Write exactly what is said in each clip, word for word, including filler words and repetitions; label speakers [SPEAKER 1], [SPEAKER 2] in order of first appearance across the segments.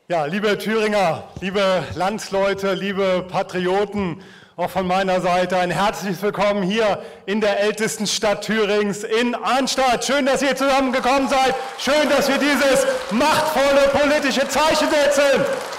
[SPEAKER 1] Ja, liebe Thüringer, liebe Landsleute, liebe Patrioten, auch von meiner Seite ein herzliches Willkommen hier in der ältesten Stadt Thürings, in Arnstadt. Schön, dass ihr zusammengekommen seid. Schön, dass wir dieses machtvolle politische Zeichen setzen.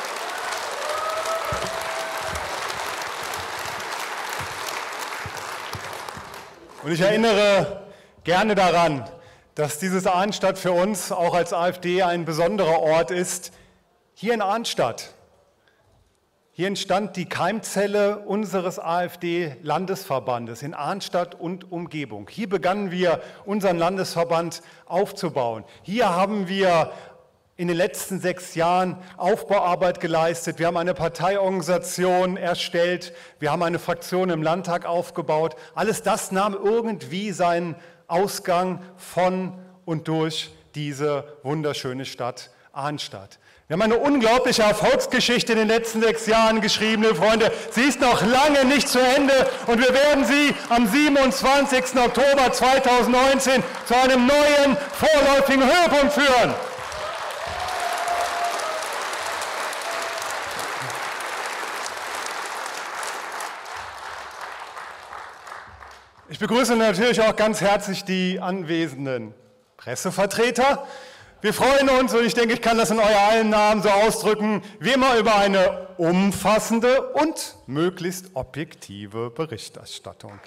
[SPEAKER 1] Und ich erinnere gerne daran, dass dieses Arnstadt für uns auch als AfD ein besonderer Ort ist. Hier in Arnstadt, hier entstand die Keimzelle unseres AfD-Landesverbandes in Arnstadt und Umgebung. Hier begannen wir, unseren Landesverband aufzubauen. Hier haben wir in den letzten sechs Jahren Aufbauarbeit geleistet. Wir haben eine Parteiorganisation erstellt. Wir haben eine Fraktion im Landtag aufgebaut. Alles das nahm irgendwie seinen Ausgang von und durch diese wunderschöne Stadt Arnstadt. Wir haben eine unglaubliche Erfolgsgeschichte in den letzten sechs Jahren geschrieben, liebe Freunde. Sie ist noch lange nicht zu Ende und wir werden sie am siebenundzwanzigsten Oktober zweitausendneunzehn zu einem neuen, vorläufigen Höhepunkt führen. Ich begrüße natürlich auch ganz herzlich die anwesenden Pressevertreter. Wir freuen uns, und ich denke, ich kann das in euer allen Namen so ausdrücken, wie immer über eine umfassende und möglichst objektive Berichterstattung.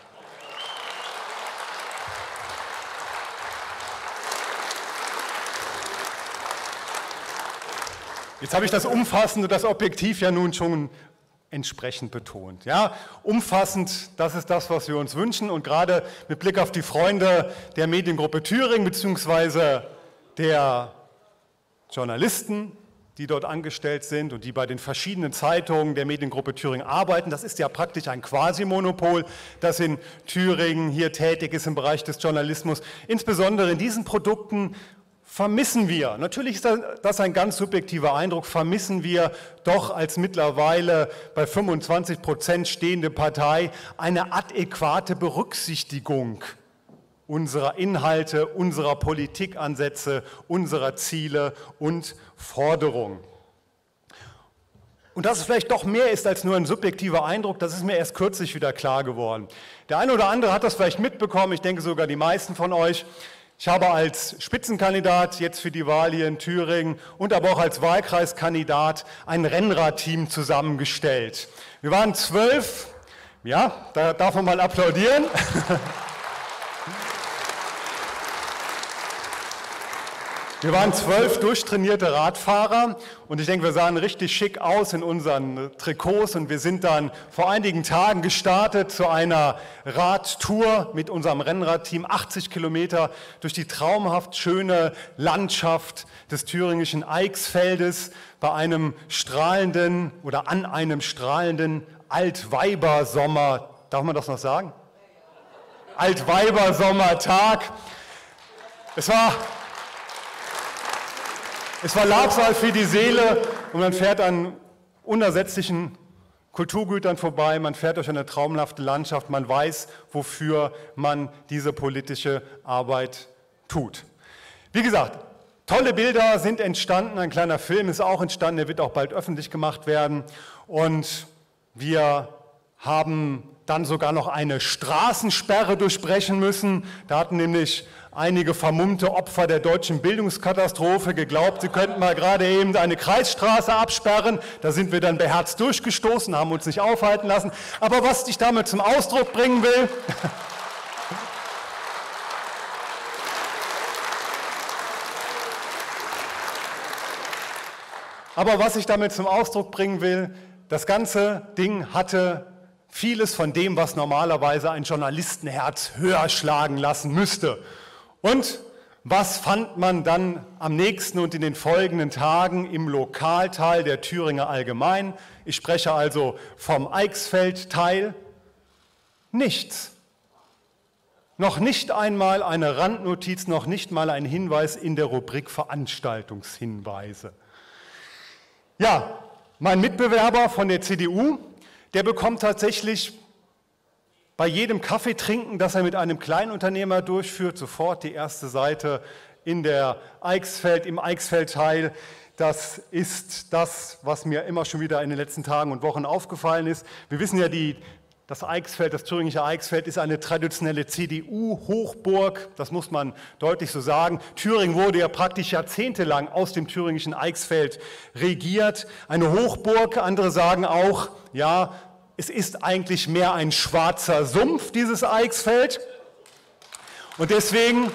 [SPEAKER 1] Jetzt habe ich das Umfassende, das Objektiv ja nun schon entsprechend betont. Ja, umfassend, das ist das, was wir uns wünschen, und gerade mit Blick auf die Freunde der Mediengruppe Thüringen bzw. der Journalisten, die dort angestellt sind und die bei den verschiedenen Zeitungen der Mediengruppe Thüringen arbeiten. Das ist ja praktisch ein Quasi-Monopol, das in Thüringen hier tätig ist im Bereich des Journalismus. Insbesondere in diesen Produkten vermissen wir, natürlich ist das ein ganz subjektiver Eindruck, vermissen wir doch als mittlerweile bei fünfundzwanzig Prozent stehende Partei eine adäquate Berücksichtigung unserer Inhalte, unserer Politikansätze, unserer Ziele und Forderungen. Und dass es vielleicht doch mehr ist als nur ein subjektiver Eindruck, das ist mir erst kürzlich wieder klar geworden. Der eine oder andere hat das vielleicht mitbekommen, ich denke sogar die meisten von euch. Ich habe als Spitzenkandidat jetzt für die Wahl hier in Thüringen und aber auch als Wahlkreiskandidat ein Rennradteam zusammengestellt. Wir waren zwölf, ja, da darf man mal applaudieren. Wir waren zwölf durchtrainierte Radfahrer und ich denke, wir sahen richtig schick aus in unseren Trikots und wir sind dann vor einigen Tagen gestartet zu einer Radtour mit unserem Rennradteam, achtzig Kilometer durch die traumhaft schöne Landschaft des thüringischen Eichsfeldes bei einem strahlenden oder an einem strahlenden Altweibersommer, darf man das noch sagen? Altweibersommertag. Es war Es war Labsal für die Seele und man fährt an unersetzlichen Kulturgütern vorbei, man fährt durch eine traumhafte Landschaft, man weiß, wofür man diese politische Arbeit tut. Wie gesagt, tolle Bilder sind entstanden, ein kleiner Film ist auch entstanden, der wird auch bald öffentlich gemacht werden und wir haben dann sogar noch eine Straßensperre durchbrechen müssen. Da hatten nämlich einige vermummte Opfer der deutschen Bildungskatastrophe geglaubt, sie könnten mal gerade eben eine Kreisstraße absperren. Da sind wir dann beherzt durchgestoßen, haben uns nicht aufhalten lassen. Aber was ich damit zum Ausdruck bringen will, aber was ich damit zum Ausdruck bringen will, das ganze Ding hatte vieles von dem, was normalerweise ein Journalistenherz höher schlagen lassen müsste. Und was fand man dann am nächsten und in den folgenden Tagen im Lokalteil der Thüringer Allgemein? Ich spreche also vom Eichsfeld-Teil. Nichts. Noch nicht einmal eine Randnotiz, noch nicht mal ein Hinweis in der Rubrik Veranstaltungshinweise. Ja, mein Mitbewerber von der C D U, der bekommt tatsächlich bei jedem Kaffeetrinken, das er mit einem Kleinunternehmer durchführt, sofort die erste Seite in der Eichsfeld, im Eichsfeld-Teil das ist das, was mir immer schon wieder in den letzten Tagen und Wochen aufgefallen ist. Wir wissen ja, die, das Eichsfeld, das thüringische Eichsfeld ist eine traditionelle C D U-Hochburg, das muss man deutlich so sagen. Thüringen wurde ja praktisch jahrzehntelang aus dem thüringischen Eichsfeld regiert. Eine Hochburg, andere sagen auch, ja, es ist eigentlich mehr ein schwarzer Sumpf, dieses Eichsfeld. Und deswegen,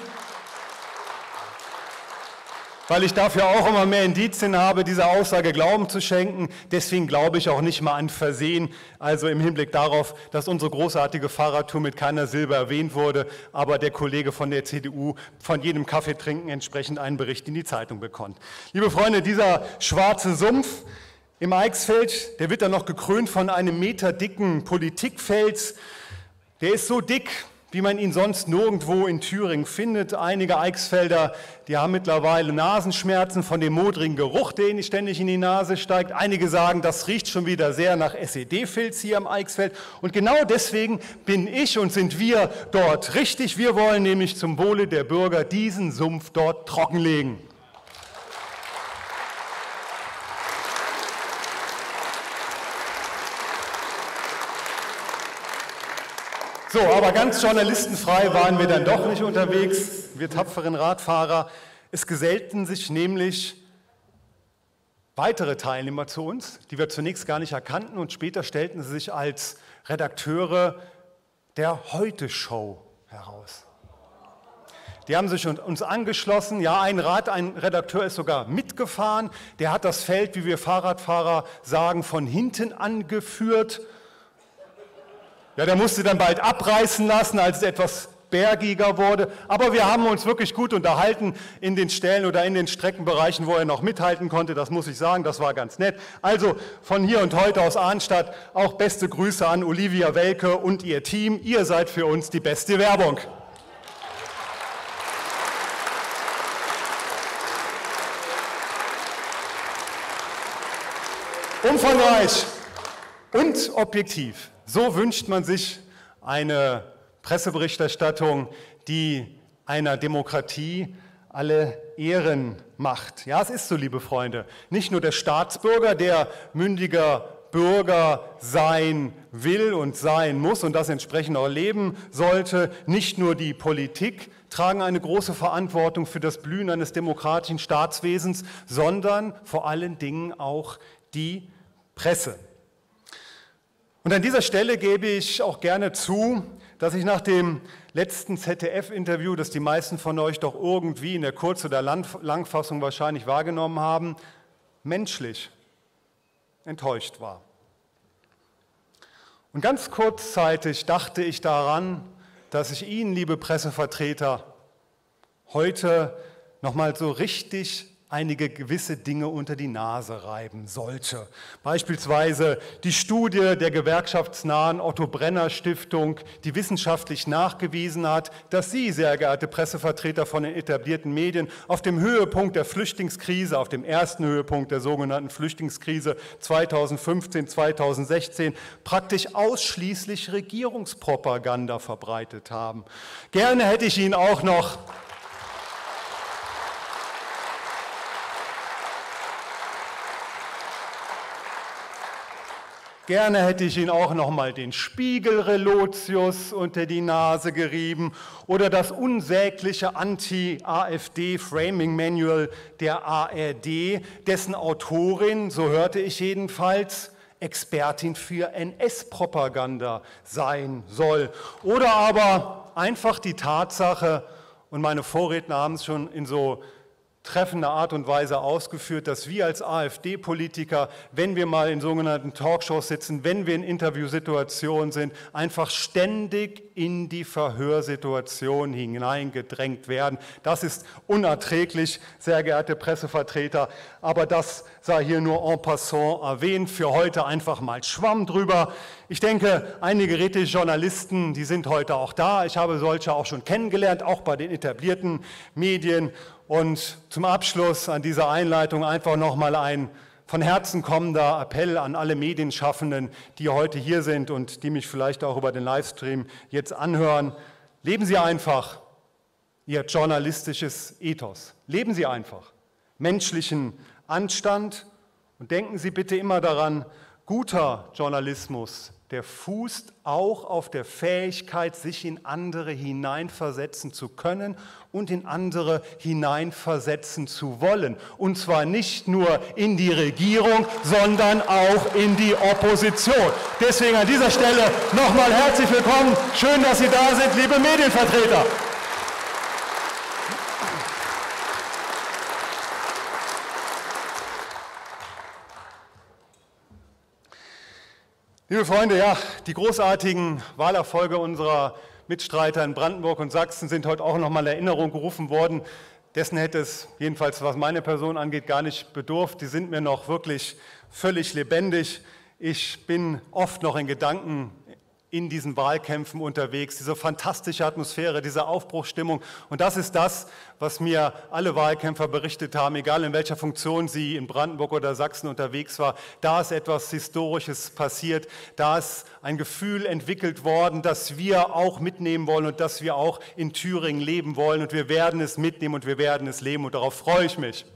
[SPEAKER 1] weil ich dafür auch immer mehr Indizien habe, dieser Aussage Glauben zu schenken, deswegen glaube ich auch nicht mal an Versehen, also im Hinblick darauf, dass unsere großartige Fahrradtour mit keiner Silbe erwähnt wurde, aber der Kollege von der C D U von jedem Kaffeetrinken entsprechend einen Bericht in die Zeitung bekommt. Liebe Freunde, dieser schwarze Sumpf im Eichsfeld, der wird dann noch gekrönt von einem meterdicken Politikfels, der ist so dick, wie man ihn sonst nirgendwo in Thüringen findet. Einige Eichsfelder, die haben mittlerweile Nasenschmerzen von dem modrigen Geruch, der ihnen ständig in die Nase steigt. Einige sagen, das riecht schon wieder sehr nach S E D-Filz hier am Eichsfeld. Und genau deswegen bin ich und sind wir dort richtig. Wir wollen nämlich zum Wohle der Bürger diesen Sumpf dort trockenlegen. So, aber ganz journalistenfrei waren wir dann doch nicht unterwegs, wir tapferen Radfahrer. Es gesellten sich nämlich weitere Teilnehmer zu uns, die wir zunächst gar nicht erkannten und später stellten sie sich als Redakteure der Heute-Show heraus. Die haben sich uns angeschlossen, ja, ein Rad, ein Redakteur ist sogar mitgefahren, der hat das Feld, wie wir Fahrradfahrer sagen, von hinten angeführt. Ja, der musste dann bald abreißen lassen, als es etwas bergiger wurde. Aber wir haben uns wirklich gut unterhalten in den Stellen oder in den Streckenbereichen, wo er noch mithalten konnte. Das muss ich sagen, das war ganz nett. Also von hier und heute aus Arnstadt auch beste Grüße an Olivia Welke und ihr Team. Ihr seid für uns die beste Werbung. Umfangreich und objektiv. So wünscht man sich eine Presseberichterstattung, die einer Demokratie alle Ehren macht. Ja, es ist so, liebe Freunde, nicht nur der Staatsbürger, der mündiger Bürger sein will und sein muss und das entsprechend auch leben sollte, nicht nur die Politik tragen eine große Verantwortung für das Blühen eines demokratischen Staatswesens, sondern vor allen Dingen auch die Presse. Und an dieser Stelle gebe ich auch gerne zu, dass ich nach dem letzten Z D F-Interview, das die meisten von euch doch irgendwie in der Kurz- oder Langfassung wahrscheinlich wahrgenommen haben, menschlich enttäuscht war. Und ganz kurzzeitig dachte ich daran, dass ich Ihnen, liebe Pressevertreter, heute nochmal so richtig einige gewisse Dinge unter die Nase reiben sollte. Beispielsweise die Studie der gewerkschaftsnahen Otto-Brenner-Stiftung, die wissenschaftlich nachgewiesen hat, dass Sie, sehr geehrte Pressevertreter von den etablierten Medien, auf dem Höhepunkt der Flüchtlingskrise, auf dem ersten Höhepunkt der sogenannten Flüchtlingskrise zweitausendfünfzehn, zweitausendsechzehn, praktisch ausschließlich Regierungspropaganda verbreitet haben. Gerne hätte ich Ihnen auch noch Gerne hätte ich Ihnen auch noch mal den Spiegel-Relotius unter die Nase gerieben oder das unsägliche Anti-A f D-Framing-Manual der A R D, dessen Autorin, so hörte ich jedenfalls, Expertin für N S-Propaganda sein soll. Oder aber einfach die Tatsache, und meine Vorredner haben es schon in so treffende Art und Weise ausgeführt, dass wir als A f D-Politiker, wenn wir mal in sogenannten Talkshows sitzen, wenn wir in Interviewsituationen sind, einfach ständig in die Verhörsituation hineingedrängt werden. Das ist unerträglich, sehr geehrte Pressevertreter, aber das sei hier nur en passant erwähnt, für heute einfach mal Schwamm drüber. Ich denke, einige redliche Journalisten, die sind heute auch da. Ich habe solche auch schon kennengelernt, auch bei den etablierten Medien. Und zum Abschluss an dieser Einleitung einfach nochmal ein von Herzen kommender Appell an alle Medienschaffenden, die heute hier sind und die mich vielleicht auch über den Livestream jetzt anhören. Leben Sie einfach Ihr journalistisches Ethos. Leben Sie einfach menschlichen Anstand. Und denken Sie bitte immer daran, guter Journalismus, der fußt auch auf der Fähigkeit, sich in andere hineinversetzen zu können und in andere hineinversetzen zu wollen. Und zwar nicht nur in die Regierung, sondern auch in die Opposition. Deswegen an dieser Stelle nochmal herzlich willkommen. Schön, dass Sie da sind, liebe Medienvertreter. Liebe Freunde, ja, die großartigen Wahlerfolge unserer Mitstreiter in Brandenburg und Sachsen sind heute auch nochmal in Erinnerung gerufen worden. Dessen hätte es, jedenfalls was meine Person angeht, gar nicht bedurft. Die sind mir noch wirklich völlig lebendig. Ich bin oft noch in Gedanken in diesen Wahlkämpfen unterwegs, diese fantastische Atmosphäre, diese Aufbruchsstimmung. Und das ist das, was mir alle Wahlkämpfer berichtet haben, egal in welcher Funktion sie in Brandenburg oder Sachsen unterwegs war. Da ist etwas Historisches passiert, da ist ein Gefühl entwickelt worden, das wir auch mitnehmen wollen und das wir auch in Thüringen leben wollen. Und wir werden es mitnehmen und wir werden es leben und darauf freue ich mich.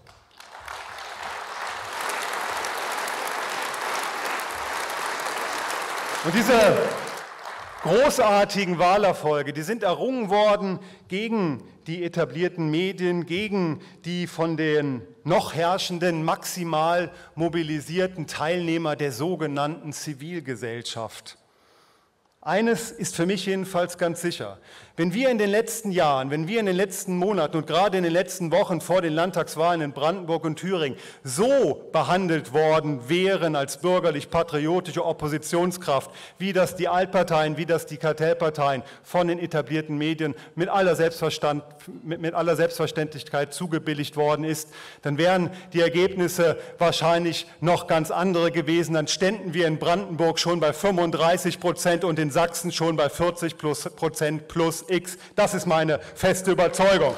[SPEAKER 1] Und diese großartigen Wahlerfolge, die sind errungen worden gegen die etablierten Medien, gegen die von den noch herrschenden, maximal mobilisierten Teilnehmer der sogenannten Zivilgesellschaft. Eines ist für mich jedenfalls ganz sicher. Wenn wir in den letzten Jahren, wenn wir in den letzten Monaten und gerade in den letzten Wochen vor den Landtagswahlen in Brandenburg und Thüringen so behandelt worden wären als bürgerlich-patriotische Oppositionskraft, wie das die Altparteien, wie das die Kartellparteien von den etablierten Medien mit aller, Selbstverstand, mit, mit aller Selbstverständlichkeit zugebilligt worden ist, dann wären die Ergebnisse wahrscheinlich noch ganz andere gewesen. Dann ständen wir in Brandenburg schon bei fünfunddreißig Prozent und in Sachsen schon bei vierzig Prozent plus X. Das ist meine feste Überzeugung.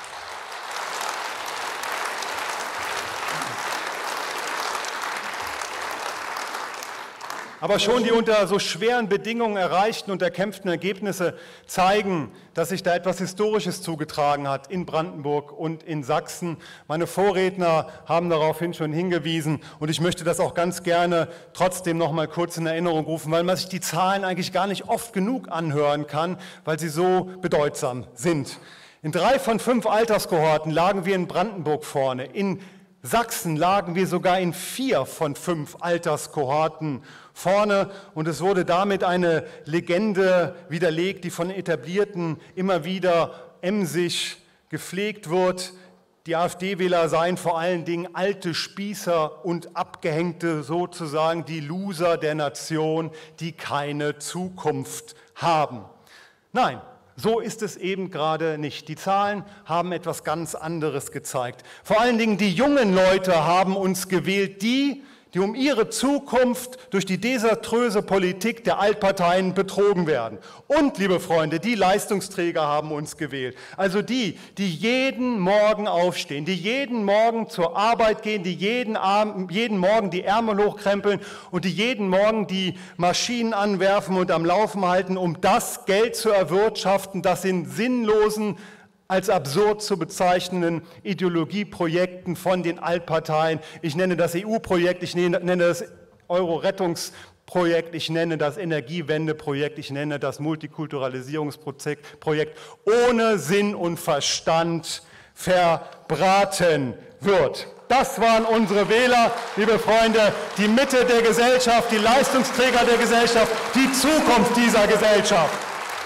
[SPEAKER 1] Aber schon die unter so schweren Bedingungen erreichten und erkämpften Ergebnisse zeigen, dass sich da etwas Historisches zugetragen hat in Brandenburg und in Sachsen. Meine Vorredner haben daraufhin schon hingewiesen und ich möchte das auch ganz gerne trotzdem noch mal kurz in Erinnerung rufen, weil man sich die Zahlen eigentlich gar nicht oft genug anhören kann, weil sie so bedeutsam sind. In drei von fünf Alterskohorten lagen wir in Brandenburg vorne. In Sachsen lagen wir sogar in vier von fünf Alterskohorten vorne und es wurde damit eine Legende widerlegt, die von Etablierten immer wieder emsig gepflegt wird. Die AfD-Wähler seien vor allen Dingen alte Spießer und Abgehängte, sozusagen die Loser der Nation, die keine Zukunft haben. Nein. So ist es eben gerade nicht. Die Zahlen haben etwas ganz anderes gezeigt. Vor allen Dingen die jungen Leute haben uns gewählt, die, die um ihre Zukunft durch die desaströse Politik der Altparteien betrogen werden. Und, liebe Freunde, die Leistungsträger haben uns gewählt. Also die, die jeden Morgen aufstehen, die jeden Morgen zur Arbeit gehen, die jeden, Abend, jeden Morgen die Ärmel hochkrempeln und die jeden Morgen die Maschinen anwerfen und am Laufen halten, um das Geld zu erwirtschaften, das in sinnlosen, als absurd zu bezeichnenden Ideologieprojekten von den Altparteien. Ich nenne das E U-Projekt, ich nenne das Euro-Rettungsprojekt, ich nenne das Energiewendeprojekt, ich nenne das Multikulturalisierungsprojekt ohne Sinn und Verstand verbraten wird. Das waren unsere Wähler, liebe Freunde, die Mitte der Gesellschaft, die Leistungsträger der Gesellschaft, die Zukunft dieser Gesellschaft.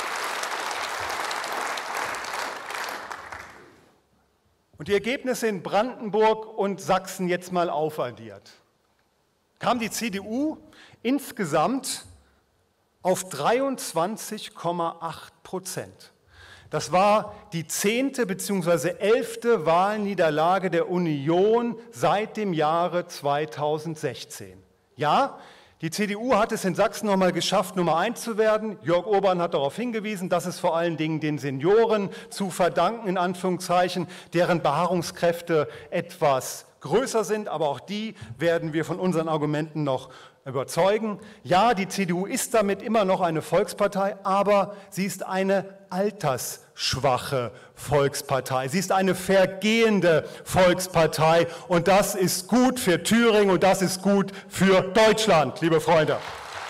[SPEAKER 1] Und die Ergebnisse in Brandenburg und Sachsen jetzt mal aufaddiert, kam die C D U insgesamt auf dreiundzwanzig Komma acht Prozent. Das war die zehnte bzw. elfte Wahlniederlage der Union seit dem Jahre zweitausendsechzehn. Ja, die C D U hat es in Sachsen noch mal geschafft, Nummer eins zu werden. Jörg Urban hat darauf hingewiesen, das ist vor allen Dingen den Senioren zu verdanken, in Anführungszeichen, deren Beharrungskräfte etwas größer sind, aber auch die werden wir von unseren Argumenten noch überzeugen. Ja, die C D U ist damit immer noch eine Volkspartei, aber sie ist eine altersschwache Volkspartei. Sie ist eine vergehende Volkspartei und das ist gut für Thüringen und das ist gut für Deutschland, liebe Freunde.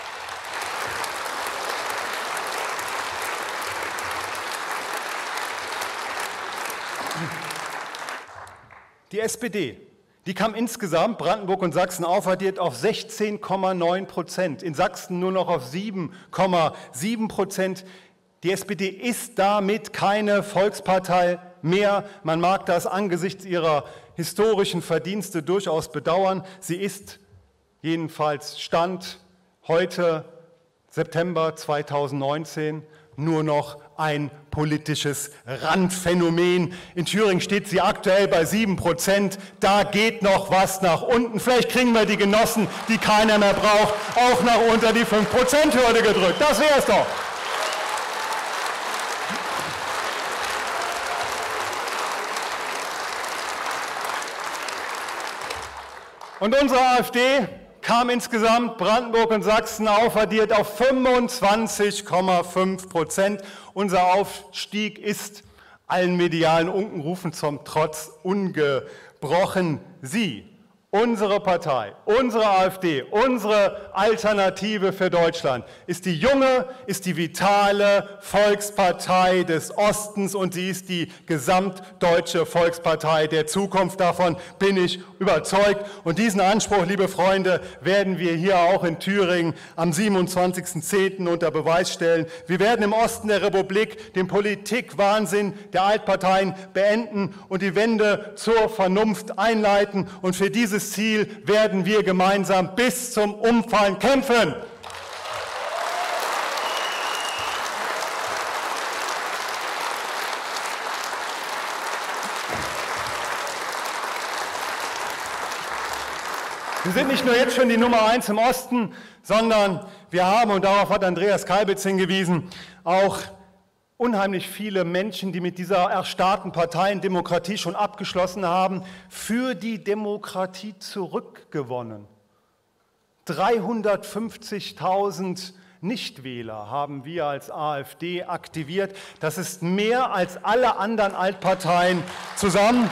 [SPEAKER 1] Die S P D, die kam insgesamt, Brandenburg und Sachsen aufaddiert, auf sechzehn Komma neun Prozent, in Sachsen nur noch auf sieben Komma sieben Prozent. Die S P D ist damit keine Volkspartei mehr. Man mag das angesichts ihrer historischen Verdienste durchaus bedauern. Sie ist jedenfalls Stand heute, September zweitausendneunzehn, nur noch ein politisches Randphänomen. In Thüringen steht sie aktuell bei sieben Prozent. Da geht noch was nach unten. Vielleicht kriegen wir die Genossen, die keiner mehr braucht, auch nach unter die fünf Prozent Hürde gedrückt. Das wäre es doch. Und unsere AfD kam insgesamt Brandenburg und Sachsen aufaddiert auf fünfundzwanzig Komma fünf Prozent. Unser Aufstieg ist allen medialen Unkenrufen zum Trotz ungebrochen. Sie, unsere Partei, unsere AfD, unsere Alternative für Deutschland ist die junge, ist die vitale Volkspartei des Ostens und sie ist die gesamtdeutsche Volkspartei der Zukunft. Davon bin ich überzeugt. Und diesen Anspruch, liebe Freunde, werden wir hier auch in Thüringen am siebenundzwanzigsten zehnten unter Beweis stellen. Wir werden im Osten der Republik den Politikwahnsinn der Altparteien beenden und die Wende zur Vernunft einleiten. Und für dieses Ziel werden wir gemeinsam bis zum Umfallen kämpfen. Wir sind nicht nur jetzt schon die Nummer eins im Osten, sondern wir haben, und darauf hat Andreas Kalbitz hingewiesen, auch unheimlich viele Menschen, die mit dieser erstarrten Parteiendemokratie schon abgeschlossen haben, für die Demokratie zurückgewonnen. dreihundertfünfzigtausend Nichtwähler haben wir als AfD aktiviert. Das ist mehr als alle anderen Altparteien zusammen.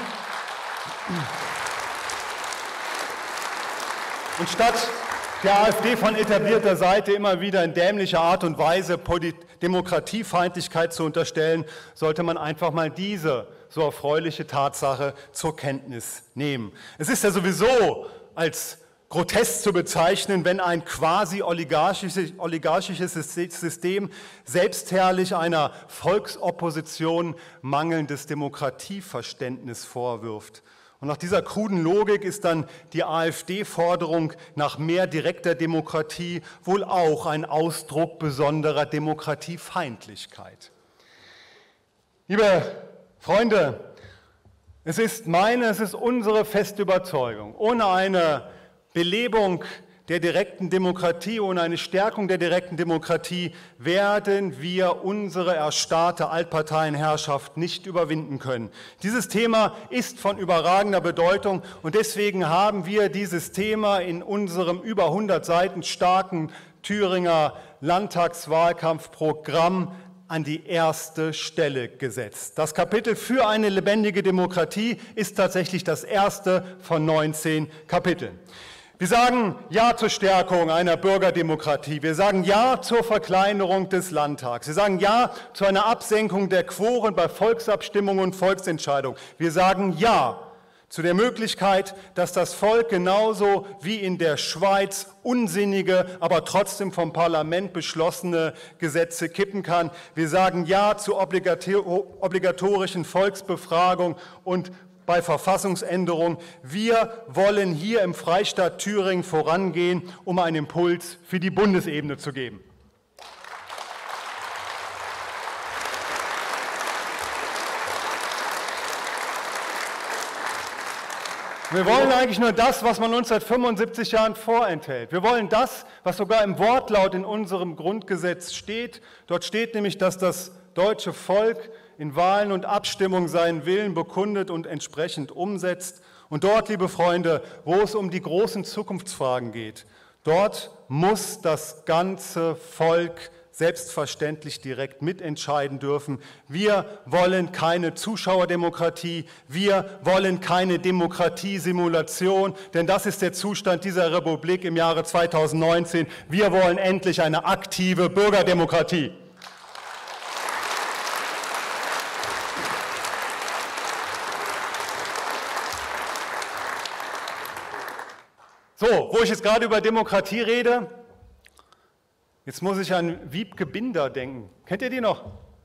[SPEAKER 1] Und statt der AfD von etablierter Seite immer wieder in dämlicher Art und Weise Demokratiefeindlichkeit zu unterstellen, sollte man einfach mal diese so erfreuliche Tatsache zur Kenntnis nehmen. Es ist ja sowieso als grotesk zu bezeichnen, wenn ein quasi oligarchisches, oligarchisches System selbstherrlich einer Volksopposition mangelndes Demokratieverständnis vorwirft. Und nach dieser kruden Logik ist dann die AfD-Forderung nach mehr direkter Demokratie wohl auch ein Ausdruck besonderer Demokratiefeindlichkeit. Liebe Freunde, es ist meine, es ist unsere feste Überzeugung, ohne eine Belebung der direkten Demokratie, ohne eine Stärkung der direkten Demokratie werden wir unsere erstarrte Altparteienherrschaft nicht überwinden können. Dieses Thema ist von überragender Bedeutung und deswegen haben wir dieses Thema in unserem über hundert Seiten starken Thüringer Landtagswahlkampfprogramm an die erste Stelle gesetzt. Das Kapitel für eine lebendige Demokratie ist tatsächlich das erste von neunzehn Kapiteln. Wir sagen Ja zur Stärkung einer Bürgerdemokratie. Wir sagen Ja zur Verkleinerung des Landtags. Wir sagen Ja zu einer Absenkung der Quoren bei Volksabstimmungen und Volksentscheidungen. Wir sagen Ja zu der Möglichkeit, dass das Volk genauso wie in der Schweiz unsinnige, aber trotzdem vom Parlament beschlossene Gesetze kippen kann. Wir sagen Ja zur obligatorischen Volksbefragung und bei Verfassungsänderung. Wir wollen hier im Freistaat Thüringen vorangehen, um einen Impuls für die Bundesebene zu geben. Wir wollen eigentlich nur das, was man uns seit fünfundsiebzig Jahren vorenthält. Wir wollen das, was sogar im Wortlaut in unserem Grundgesetz steht. Dort steht nämlich, dass das deutsche Volk in Wahlen und Abstimmungen seinen Willen bekundet und entsprechend umsetzt. Und dort, liebe Freunde, wo es um die großen Zukunftsfragen geht, dort muss das ganze Volk selbstverständlich direkt mitentscheiden dürfen. Wir wollen keine Zuschauerdemokratie, wir wollen keine Demokratiesimulation, denn das ist der Zustand dieser Republik im Jahre zweitausendneunzehn. Wir wollen endlich eine aktive Bürgerdemokratie. So, wo ich jetzt gerade über Demokratie rede, jetzt muss ich an Wiebke Binder denken. Kennt ihr die noch?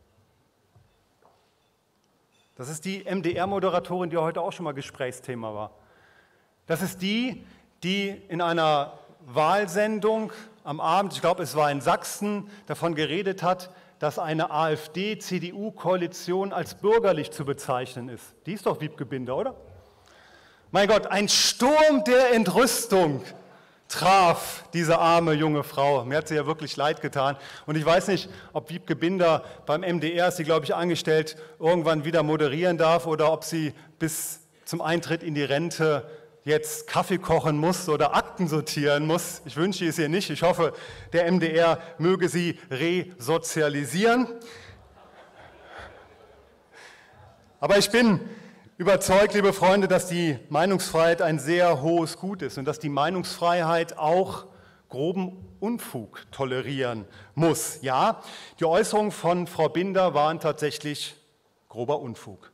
[SPEAKER 1] Das ist die M D R-Moderatorin, die heute auch schon mal Gesprächsthema war. Das ist die, die in einer Wahlsendung am Abend, ich glaube es war in Sachsen, davon geredet hat, dass eine AfD C D U-Koalition als bürgerlich zu bezeichnen ist. Die ist doch Wiebke Binder, oder? Mein Gott, ein Sturm der Entrüstung traf diese arme junge Frau. Mir hat sie ja wirklich leid getan. Und ich weiß nicht, ob Wiebke Binder beim M D R, ist sie, glaube ich, angestellt, irgendwann wieder moderieren darf oder ob sie bis zum Eintritt in die Rente jetzt Kaffee kochen muss oder Akten sortieren muss. Ich wünsche es ihr nicht. Ich hoffe, der M D R möge sie resozialisieren. Aber ich bin überzeugt, liebe Freunde, dass die Meinungsfreiheit ein sehr hohes Gut ist und dass die Meinungsfreiheit auch groben Unfug tolerieren muss. Ja, die Äußerungen von Frau Binder waren tatsächlich grober Unfug.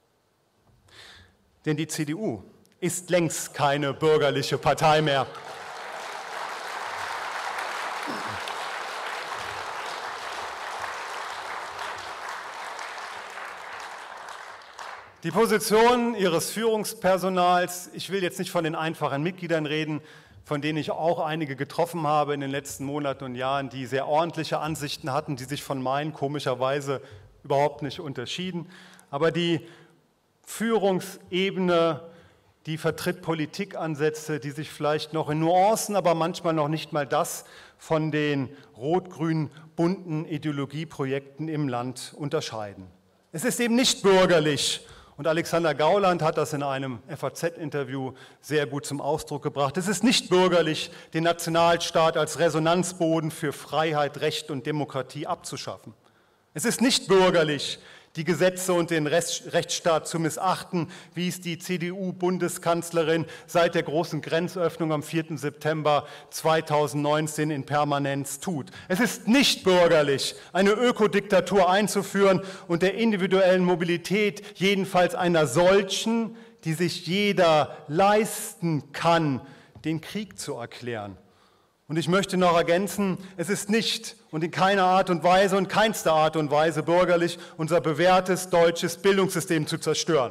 [SPEAKER 1] Denn die C D U ist längst keine bürgerliche Partei mehr. Die Position ihres Führungspersonals, ich will jetzt nicht von den einfachen Mitgliedern reden, von denen ich auch einige getroffen habe in den letzten Monaten und Jahren, die sehr ordentliche Ansichten hatten, die sich von meinen komischerweise überhaupt nicht unterschieden. Aber die Führungsebene, die vertritt Politikansätze, die sich vielleicht noch in Nuancen, aber manchmal noch nicht mal das von den rot-grün-bunten Ideologieprojekten im Land unterscheiden. Es ist eben nicht bürgerlich. Und Alexander Gauland hat das in einem F A Z-Interview sehr gut zum Ausdruck gebracht. Es ist nicht bürgerlich, den Nationalstaat als Resonanzboden für Freiheit, Recht und Demokratie abzuschaffen. Es ist nicht bürgerlich, die Gesetze und den Rechtsstaat zu missachten, wie es die C D U-Bundeskanzlerin seit der großen Grenzöffnung am vierten September zweitausendneunzehn in Permanenz tut. Es ist nicht bürgerlich, eine Ökodiktatur einzuführen und der individuellen Mobilität, jedenfalls einer solchen, die sich jeder leisten kann, den Krieg zu erklären. Und ich möchte noch ergänzen, es ist nicht und in keiner Art und Weise und keinster Art und Weise bürgerlich, unser bewährtes deutsches Bildungssystem zu zerstören.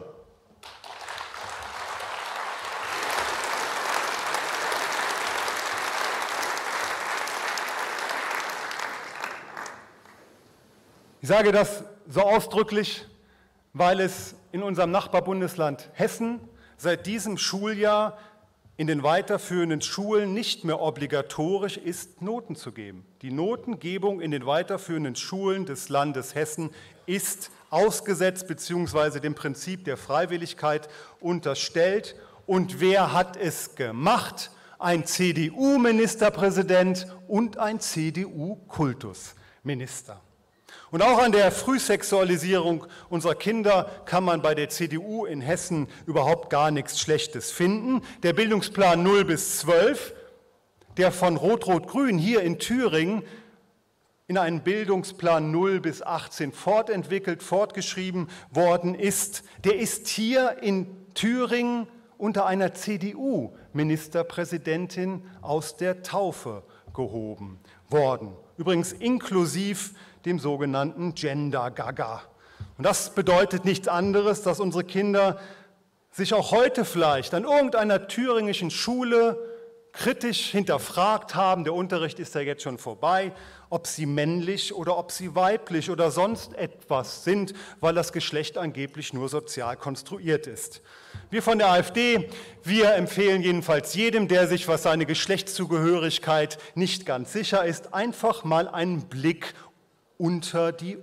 [SPEAKER 1] Ich sage das so ausdrücklich, weil es in unserem Nachbarbundesland Hessen seit diesem Schuljahr in den weiterführenden Schulen nicht mehr obligatorisch ist, Noten zu geben. Die Notengebung in den weiterführenden Schulen des Landes Hessen ist ausgesetzt bzw. dem Prinzip der Freiwilligkeit unterstellt. Und wer hat es gemacht? Ein C D U-Ministerpräsident und ein C D U-Kultusminister. Und auch an der Frühsexualisierung unserer Kinder kann man bei der C D U in Hessen überhaupt gar nichts Schlechtes finden. Der Bildungsplan null bis zwölf, der von Rot-Rot-Grün hier in Thüringen in einen Bildungsplan null bis achtzehn fortentwickelt, fortgeschrieben worden ist, der ist hier in Thüringen unter einer C D U-Ministerpräsidentin aus der Taufe gehoben worden. Übrigens inklusive dem sogenannten Gender-Gaga. Und das bedeutet nichts anderes, dass unsere Kinder sich auch heute vielleicht an irgendeiner thüringischen Schule kritisch hinterfragt haben, der Unterricht ist ja jetzt schon vorbei, ob sie männlich oder ob sie weiblich oder sonst etwas sind, weil das Geschlecht angeblich nur sozial konstruiert ist. Wir von der AfD, wir empfehlen jedenfalls jedem, der sich, was seine Geschlechtszugehörigkeit nicht ganz sicher ist, einfach mal einen Blick unter die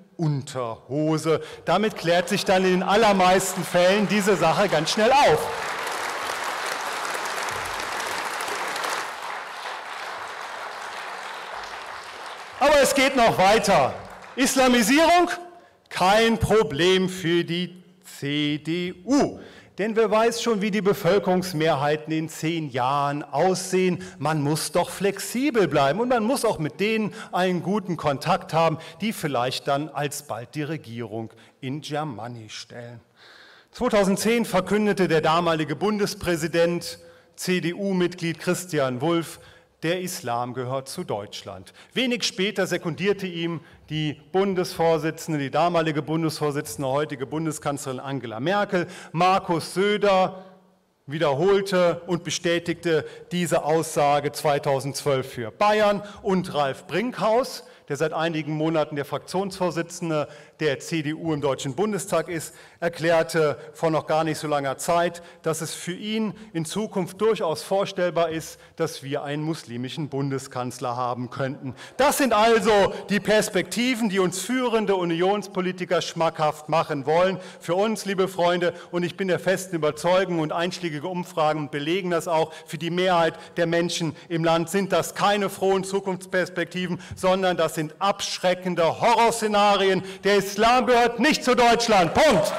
[SPEAKER 1] Unterhose. Damit klärt sich dann in den allermeisten Fällen diese Sache ganz schnell auf. Aber es geht noch weiter. Islamisierung? Kein Problem für die C D U. Denn wer weiß schon, wie die Bevölkerungsmehrheiten in zehn Jahren aussehen. Man muss doch flexibel bleiben und man muss auch mit denen einen guten Kontakt haben, die vielleicht dann alsbald die Regierung in Germany stellen. zweitausendzehn verkündete der damalige Bundespräsident, C D U-Mitglied Christian Wulff, der Islam gehört zu Deutschland. Wenig später sekundierte ihm die Bundesvorsitzende, die damalige Bundesvorsitzende, heutige Bundeskanzlerin Angela Merkel. Markus Söder wiederholte und bestätigte diese Aussage zweitausendzwölf für Bayern. Und Ralf Brinkhaus, der seit einigen Monaten der Fraktionsvorsitzende der C D U im Deutschen Bundestag ist, erklärte vor noch gar nicht so langer Zeit, dass es für ihn in Zukunft durchaus vorstellbar ist, dass wir einen muslimischen Bundeskanzler haben könnten. Das sind also die Perspektiven, die uns führende Unionspolitiker schmackhaft machen wollen. Für uns, liebe Freunde, und ich bin der festen Überzeugung, und einschlägige Umfragen belegen das auch, für die Mehrheit der Menschen im Land sind das keine frohen Zukunftsperspektiven, sondern das sind abschreckende Horrorszenarien. Der Islam gehört nicht zu Deutschland. Punkt.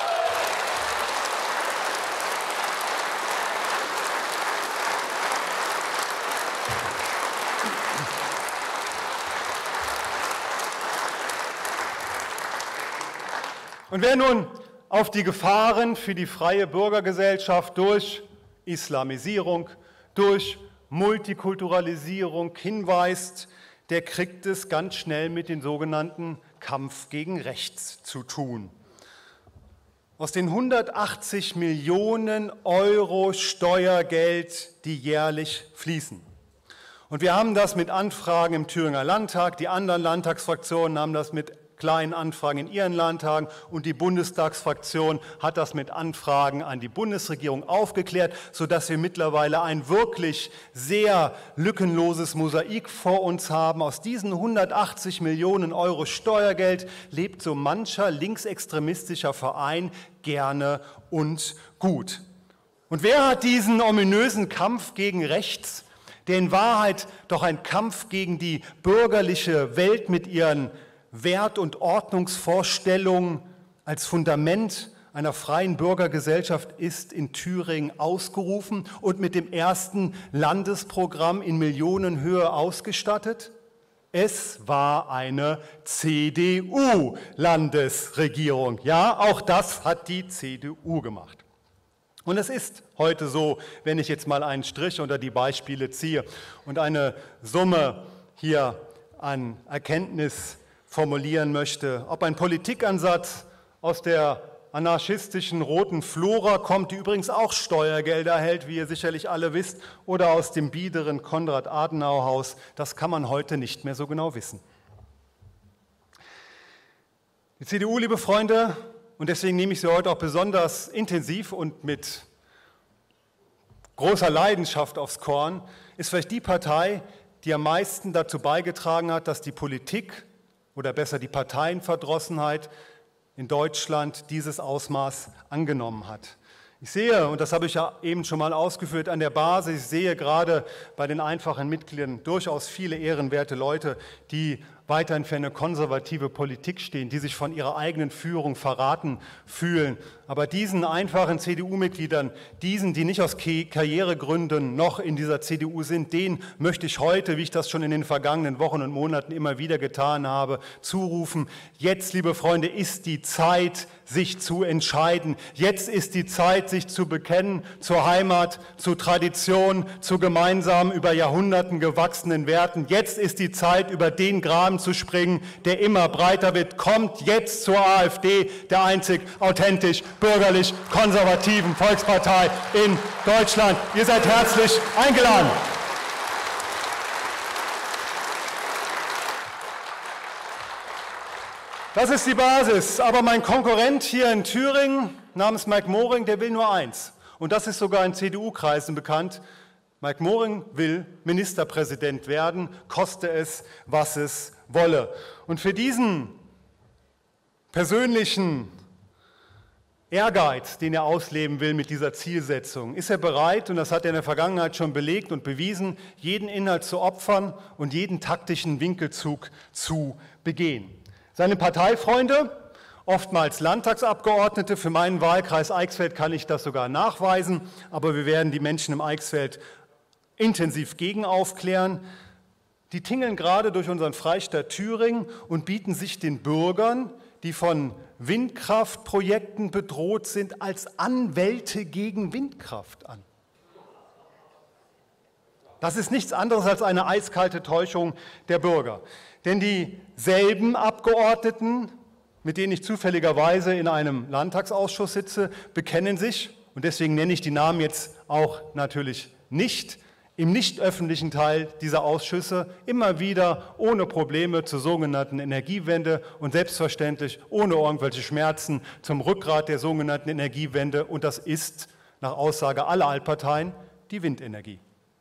[SPEAKER 1] Und wer nun auf die Gefahren für die freie Bürgergesellschaft durch Islamisierung, durch Multikulturalisierung hinweist, der kriegt es ganz schnell mit dem sogenannten Kampf gegen Rechts zu tun. Aus den hundertachtzig Millionen Euro Steuergeld, die jährlich fließen. Und wir haben das mit Anfragen im Thüringer Landtag, die anderen Landtagsfraktionen haben das mit kleinen Anfragen in ihren Landtagen und die Bundestagsfraktion hat das mit Anfragen an die Bundesregierung aufgeklärt, sodass wir mittlerweile ein wirklich sehr lückenloses Mosaik vor uns haben. Aus diesen hundertachtzig Millionen Euro Steuergeld lebt so mancher linksextremistischer Verein gerne und gut. Und wer hat diesen ominösen Kampf gegen rechts, der in Wahrheit doch ein Kampf gegen die bürgerliche Welt mit ihren Wert- und Ordnungsvorstellungen als Fundament einer freien Bürgergesellschaft ist, in Thüringen ausgerufen und mit dem ersten Landesprogramm in Millionenhöhe ausgestattet? Es war eine C D U-Landesregierung. Ja, auch das hat die C D U gemacht. Und es ist heute so, wenn ich jetzt mal einen Strich unter die Beispiele ziehe und eine Summe hier an Erkenntnis formulieren möchte, ob ein Politikansatz aus der anarchistischen Roten Flora kommt, die übrigens auch Steuergelder erhält, wie ihr sicherlich alle wisst, oder aus dem biederen Konrad-Adenauer-Haus, das kann man heute nicht mehr so genau wissen. Die C D U, liebe Freunde, und deswegen nehme ich sie heute auch besonders intensiv und mit großer Leidenschaft aufs Korn, ist vielleicht die Partei, die am meisten dazu beigetragen hat, dass die Politik oder besser die Parteienverdrossenheit in Deutschland dieses Ausmaß angenommen hat. Ich sehe, und das habe ich ja eben schon mal ausgeführt, an der Basis, ich sehe gerade bei den einfachen Mitgliedern durchaus viele ehrenwerte Leute, die weiterhin für eine konservative Politik stehen, die sich von ihrer eigenen Führung verraten fühlen. Aber diesen einfachen C D U-Mitgliedern, diesen, die nicht aus Karrieregründen noch in dieser C D U sind, denen möchte ich heute, wie ich das schon in den vergangenen Wochen und Monaten immer wieder getan habe, zurufen: Jetzt, liebe Freunde, ist die Zeit, sich zu entscheiden. Jetzt ist die Zeit, sich zu bekennen zur Heimat, zu Tradition, zu gemeinsamen über Jahrhunderten gewachsenen Werten. Jetzt ist die Zeit, über den Graben zu springen, der immer breiter wird. Kommt jetzt zur AfD, der einzig authentisch bürgerlich-konservativen Volkspartei in Deutschland. Ihr seid herzlich eingeladen. Das ist die Basis. Aber mein Konkurrent hier in Thüringen namens Mike Moring, der will nur eins. Und das ist sogar in C D U-Kreisen bekannt. Mike Moring will Ministerpräsident werden, koste es, was es wolle. Und für diesen persönlichen Ehrgeiz, den er ausleben will mit dieser Zielsetzung, ist er bereit, und das hat er in der Vergangenheit schon belegt und bewiesen, jeden Inhalt zu opfern und jeden taktischen Winkelzug zu begehen. Seine Parteifreunde, oftmals Landtagsabgeordnete, für meinen Wahlkreis Eichsfeld kann ich das sogar nachweisen, aber wir werden die Menschen im Eichsfeld intensiv gegen aufklären, die tingeln gerade durch unseren Freistaat Thüringen und bieten sich den Bürgern, die von Windkraftprojekten bedroht sind, als Anwälte gegen Windkraft an. Das ist nichts anderes als eine eiskalte Täuschung der Bürger. Denn dieselben Abgeordneten, mit denen ich zufälligerweise in einem Landtagsausschuss sitze, bekennen sich, und deswegen nenne ich die Namen jetzt auch natürlich nicht, im nicht öffentlichen Teil dieser Ausschüsse immer wieder ohne Probleme zur sogenannten Energiewende und selbstverständlich ohne irgendwelche Schmerzen zum Rückgrat der sogenannten Energiewende. Und das ist nach Aussage aller Altparteien die Windenergie.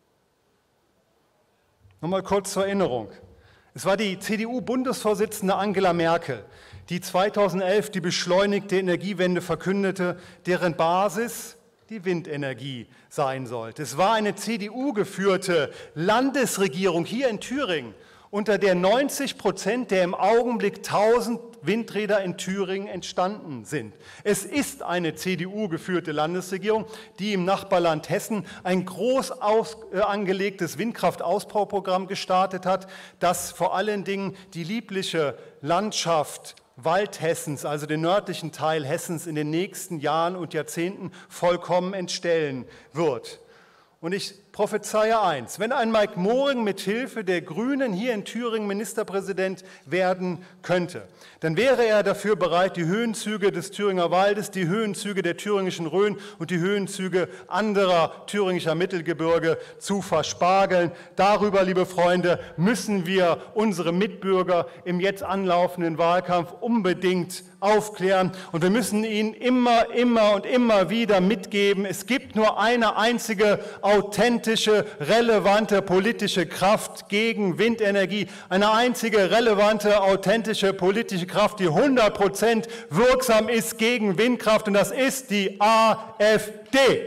[SPEAKER 1] Nochmal kurz zur Erinnerung. Es war die C D U-Bundesvorsitzende Angela Merkel, die zweitausendelf die beschleunigte Energiewende verkündete, deren Basis die Windenergie sein sollte. Es war eine C D U-geführte Landesregierung hier in Thüringen, unter der neunzig Prozent der im Augenblick tausend Windräder in Thüringen entstanden sind. Es ist eine C D U-geführte Landesregierung, die im Nachbarland Hessen ein groß aus, äh, angelegtes Windkraftausbauprogramm gestartet hat, das vor allen Dingen die liebliche Landschaft Waldhessens, also den nördlichen Teil Hessens, in den nächsten Jahren und Jahrzehnten vollkommen entstellen wird. Und ich prophezeie eins: Wenn ein Mike Moring mit Hilfe der Grünen hier in Thüringen Ministerpräsident werden könnte, dann wäre er dafür bereit, die Höhenzüge des Thüringer Waldes, die Höhenzüge der thüringischen Rhön und die Höhenzüge anderer thüringischer Mittelgebirge zu verspargeln. Darüber, liebe Freunde, müssen wir unsere Mitbürger im jetzt anlaufenden Wahlkampf unbedingt aufklären. Und wir müssen ihnen immer, immer und immer wieder mitgeben: Es gibt nur eine einzige authentische, relevante politische Kraft gegen Windenergie. Eine einzige relevante, authentische politische Kraft, die hundert Prozent wirksam ist gegen Windkraft, und das ist die AfD.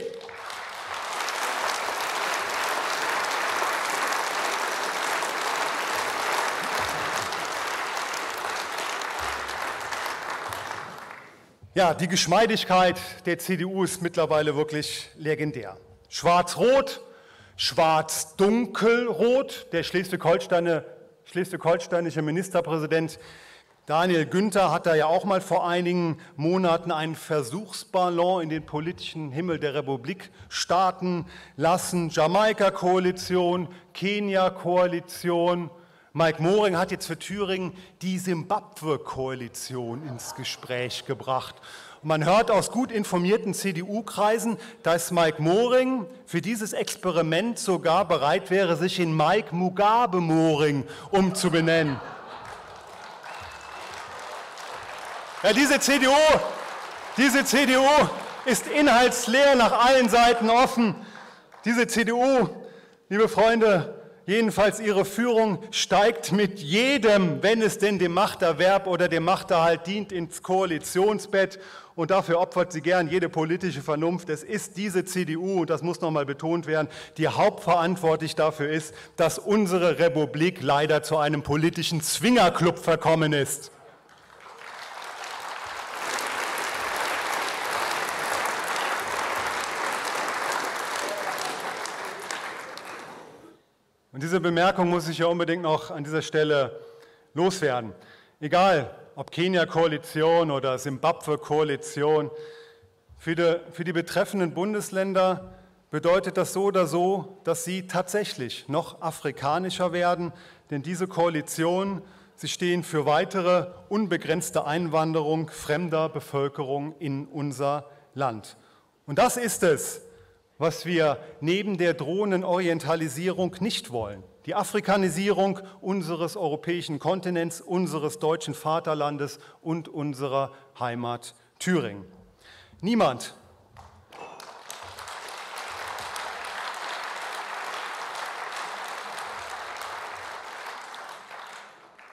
[SPEAKER 1] Ja, die Geschmeidigkeit der C D U ist mittlerweile wirklich legendär. Schwarz-Rot, schwarz-dunkelrot. Der Schleswig-Holsteiner, schleswig-holsteinische Ministerpräsident Daniel Günther hat da ja auch mal vor einigen Monaten einen Versuchsballon in den politischen Himmel der Republik starten lassen. Jamaika-Koalition, Kenia-Koalition. Mike Moring hat jetzt für Thüringen die Simbabwe-Koalition ins Gespräch gebracht. Und man hört aus gut informierten C D U-Kreisen, dass Mike Moring für dieses Experiment sogar bereit wäre, sich in Mike Mugabe Moring umzubenennen. Ja, diese C D U, diese C D U ist inhaltsleer, nach allen Seiten offen. Diese C D U, liebe Freunde, jedenfalls ihre Führung steigt mit jedem, wenn es denn dem Machterwerb oder dem Machterhalt dient, ins Koalitionsbett, und dafür opfert sie gern jede politische Vernunft. Es ist diese C D U, und das muss noch mal betont werden, die hauptverantwortlich dafür ist, dass unsere Republik leider zu einem politischen Zwingerclub verkommen ist. Und diese Bemerkung muss ich ja unbedingt noch an dieser Stelle loswerden. Egal, ob Kenia-Koalition oder Simbabwe-Koalition, für die, für die betreffenden Bundesländer bedeutet das so oder so, dass sie tatsächlich noch afrikanischer werden, denn diese Koalitionen, sie stehen für weitere unbegrenzte Einwanderung fremder Bevölkerung in unser Land. Und das ist es, was wir neben der drohenden Orientalisierung nicht wollen. Die Afrikanisierung unseres europäischen Kontinents, unseres deutschen Vaterlandes und unserer Heimat Thüringen. Niemand,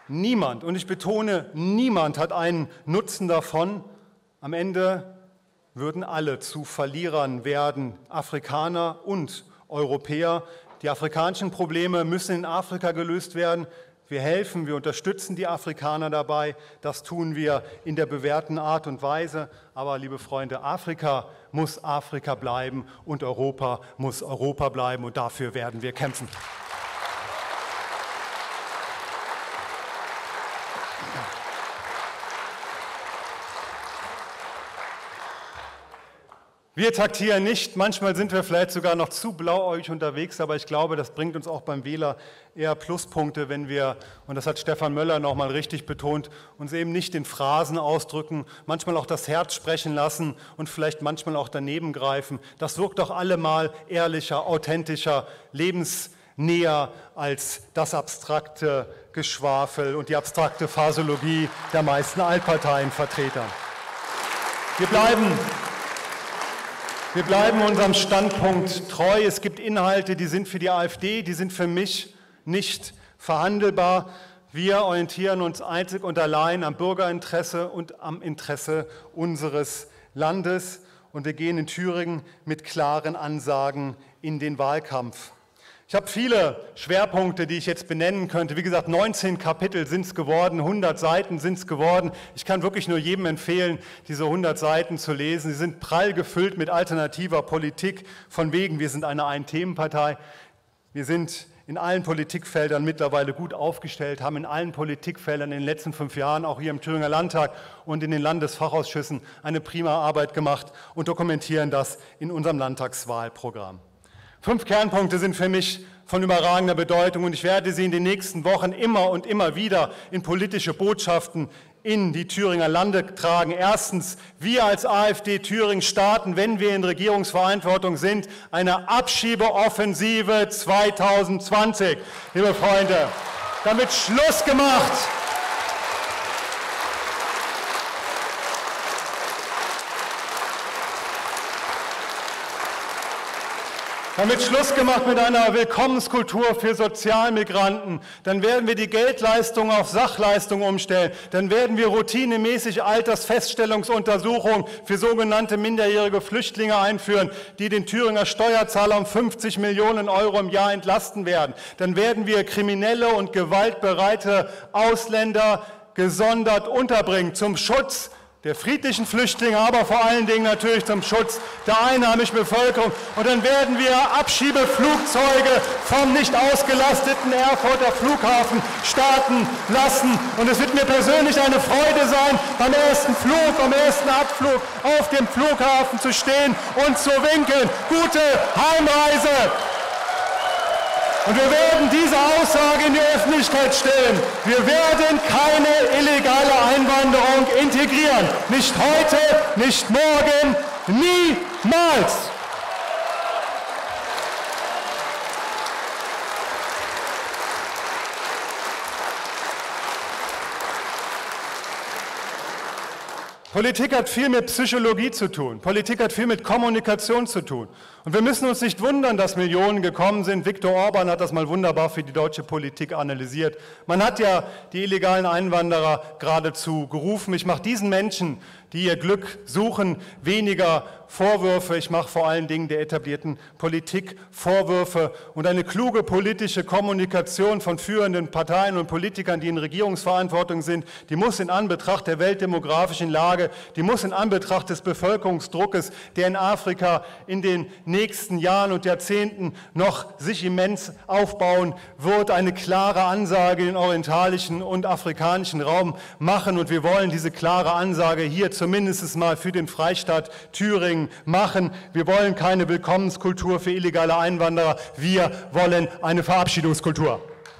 [SPEAKER 1] niemand, und ich betone, niemand hat einen Nutzen davon, am Ende würden alle zu Verlierern werden, Afrikaner und Europäer. Die afrikanischen Probleme müssen in Afrika gelöst werden. Wir helfen, wir unterstützen die Afrikaner dabei. Das tun wir in der bewährten Art und Weise. Aber, liebe Freunde, Afrika muss Afrika bleiben und Europa muss Europa bleiben. Und dafür werden wir kämpfen. Wir taktieren nicht, manchmal sind wir vielleicht sogar noch zu blauäugig unterwegs, aber ich glaube, das bringt uns auch beim Wähler eher Pluspunkte, wenn wir, und das hat Stefan Möller nochmal richtig betont, uns eben nicht in Phrasen ausdrücken, manchmal auch das Herz sprechen lassen und vielleicht manchmal auch daneben greifen. Das wirkt doch allemal ehrlicher, authentischer, lebensnäher als das abstrakte Geschwafel und die abstrakte Phraseologie der meisten Altparteienvertreter. Wir bleiben Wir bleiben unserem Standpunkt treu. Es gibt Inhalte, die sind für die AfD, die sind für mich nicht verhandelbar. Wir orientieren uns einzig und allein am Bürgerinteresse und am Interesse unseres Landes. Und wir gehen in Thüringen mit klaren Ansagen in den Wahlkampf. Ich habe viele Schwerpunkte, die ich jetzt benennen könnte. Wie gesagt, neunzehn Kapitel sind es geworden, hundert Seiten sind es geworden. Ich kann wirklich nur jedem empfehlen, diese hundert Seiten zu lesen. Sie sind prall gefüllt mit alternativer Politik, von wegen, wir sind eine Ein-Themen-Partei. Wir sind in allen Politikfeldern mittlerweile gut aufgestellt, haben in allen Politikfeldern in den letzten fünf Jahren, auch hier im Thüringer Landtag und in den Landesfachausschüssen, eine prima Arbeit gemacht und dokumentieren das in unserem Landtagswahlprogramm. Fünf Kernpunkte sind für mich von überragender Bedeutung und ich werde sie in den nächsten Wochen immer und immer wieder in politische Botschaften in die Thüringer Lande tragen. Erstens, wir als AfD Thüringen starten, wenn wir in Regierungsverantwortung sind, eine Abschiebeoffensive zweitausendzwanzig. Liebe Freunde, damit Schluss gemacht. Damit Schluss gemacht mit einer Willkommenskultur für Sozialmigranten. Dann werden wir die Geldleistung auf Sachleistung umstellen. Dann werden wir routinemäßig Altersfeststellungsuntersuchungen für sogenannte minderjährige Flüchtlinge einführen, die den Thüringer Steuerzahler um fünfzig Millionen Euro im Jahr entlasten werden. Dann werden wir kriminelle und gewaltbereite Ausländer gesondert unterbringen zum Schutz der friedlichen Flüchtlinge, aber vor allen Dingen natürlich zum Schutz der einheimischen Bevölkerung. Und dann werden wir Abschiebeflugzeuge vom nicht ausgelasteten Erfurter Flughafen starten lassen. Und es wird mir persönlich eine Freude sein, beim ersten Flug, beim ersten Abflug auf dem Flughafen zu stehen und zu winken. Gute Heimreise! Und wir werden diese Aussage in die Öffentlichkeit stellen. Wir werden keine illegale Einwanderung integrieren. Nicht heute, nicht morgen, niemals. Politik hat viel mit Psychologie zu tun. Politik hat viel mit Kommunikation zu tun. Und wir müssen uns nicht wundern, dass Millionen gekommen sind. Viktor Orban hat das mal wunderbar für die deutsche Politik analysiert. Man hat ja die illegalen Einwanderer geradezu gerufen. Ich mache diesen Menschen, die ihr Glück suchen, weniger Vorwürfe. Ich mache vor allen Dingen der etablierten Politik Vorwürfe. Und eine kluge politische Kommunikation von führenden Parteien und Politikern, die in Regierungsverantwortung sind, die muss in Anbetracht der weltdemografischen Lage, die muss in Anbetracht des Bevölkerungsdruckes, der in Afrika in den nächsten Jahren und Jahrzehnten noch sich immens aufbauen wird, eine klare Ansage in den orientalischen und afrikanischen Raum machen. Und wir wollen diese klare Ansage hier zumindest mal für den Freistaat Thüringen machen. Wir wollen keine Willkommenskultur für illegale Einwanderer. Wir wollen eine Verabschiedungskultur.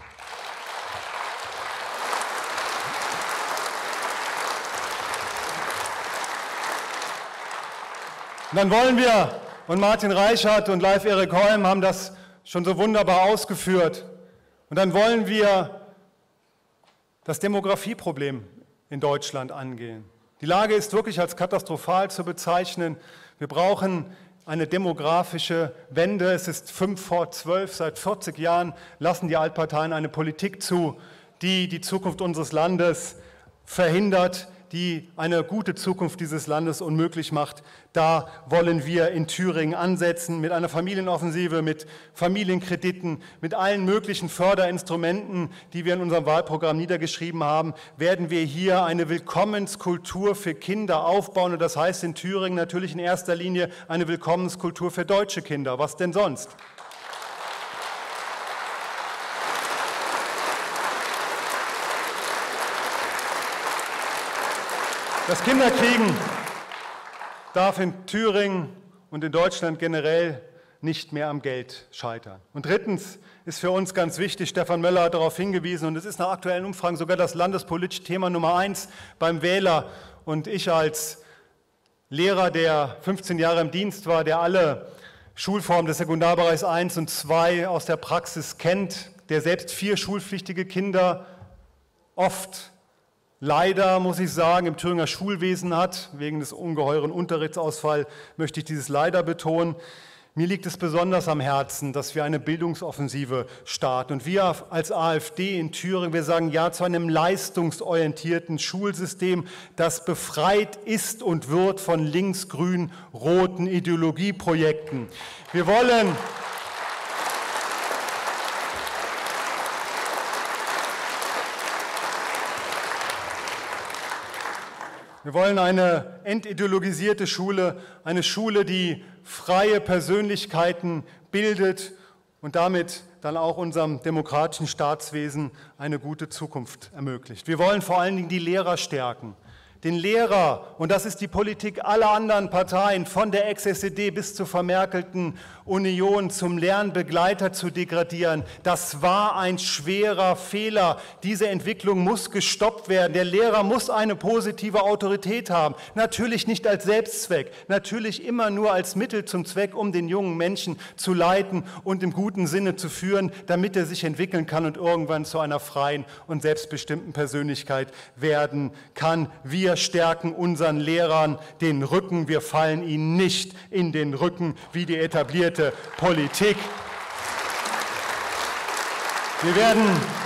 [SPEAKER 1] Und dann wollen wir, und Martin Reichert und Leif Erik Holm haben das schon so wunderbar ausgeführt, und dann wollen wir das Demografieproblem in Deutschland angehen. Die Lage ist wirklich als katastrophal zu bezeichnen. Wir brauchen eine demografische Wende. Es ist fünf vor zwölf, seit vierzig Jahren lassen die Altparteien eine Politik zu, die die Zukunft unseres Landes verhindert, die eine gute Zukunft dieses Landes unmöglich macht. Da wollen wir in Thüringen ansetzen mit einer Familienoffensive, mit Familienkrediten, mit allen möglichen Förderinstrumenten, die wir in unserem Wahlprogramm niedergeschrieben haben, werden wir hier eine Willkommenskultur für Kinder aufbauen. Und das heißt in Thüringen natürlich in erster Linie eine Willkommenskultur für deutsche Kinder. Was denn sonst? Das Kinderkriegen darf in Thüringen und in Deutschland generell nicht mehr am Geld scheitern. Und drittens ist für uns ganz wichtig, Stefan Möller hat darauf hingewiesen, und es ist nach aktuellen Umfragen sogar das landespolitische Thema Nummer eins beim Wähler. Und ich als Lehrer, der fünfzehn Jahre im Dienst war, der alle Schulformen des Sekundarbereichs eins und zwei aus der Praxis kennt, der selbst vier schulpflichtige Kinder oft leider, muss ich sagen, im Thüringer Schulwesen hat. Wegen des ungeheuren Unterrichtsausfalls möchte ich dieses leider betonen. Mir liegt es besonders am Herzen, dass wir eine Bildungsoffensive starten. Und wir als AfD in Thüringen, wir sagen Ja zu einem leistungsorientierten Schulsystem, das befreit ist und wird von links-grün-roten Ideologieprojekten. Wir wollen Wir wollen eine entideologisierte Schule, eine Schule, die freie Persönlichkeiten bildet und damit dann auch unserem demokratischen Staatswesen eine gute Zukunft ermöglicht. Wir wollen vor allen Dingen die Lehrer stärken. Den Lehrer, und das ist die Politik aller anderen Parteien, von der Ex-S E D bis zur vermerkelten Union, zum Lernbegleiter zu degradieren, das war ein schwerer Fehler. Diese Entwicklung muss gestoppt werden. Der Lehrer muss eine positive Autorität haben. Natürlich nicht als Selbstzweck, natürlich immer nur als Mittel zum Zweck, um den jungen Menschen zu leiten und im guten Sinne zu führen, damit er sich entwickeln kann und irgendwann zu einer freien und selbstbestimmten Persönlichkeit werden kann. Wir stärken unseren Lehrern den Rücken, wir fallen ihnen nicht in den Rücken wie die etablierte Politik. Wir werden,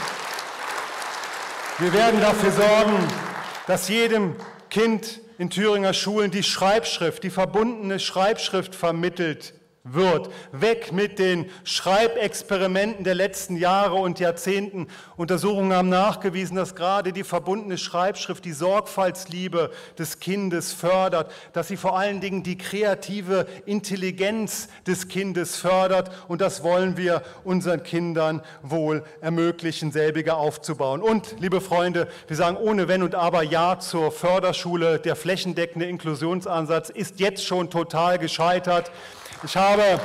[SPEAKER 1] wir werden dafür sorgen, dass jedem Kind in Thüringer Schulen die Schreibschrift, die verbundene Schreibschrift vermittelt wird. Weg mit den Schreibexperimenten der letzten Jahre und Jahrzehnten. Untersuchungen haben nachgewiesen, dass gerade die verbundene Schreibschrift die Sorgfaltsliebe des Kindes fördert, dass sie vor allen Dingen die kreative Intelligenz des Kindes fördert. Und das wollen wir unseren Kindern wohl ermöglichen, selbige aufzubauen. Und, liebe Freunde, wir sagen ohne Wenn und Aber Ja zur Förderschule. Der flächendeckende Inklusionsansatz ist jetzt schon total gescheitert. Ich habe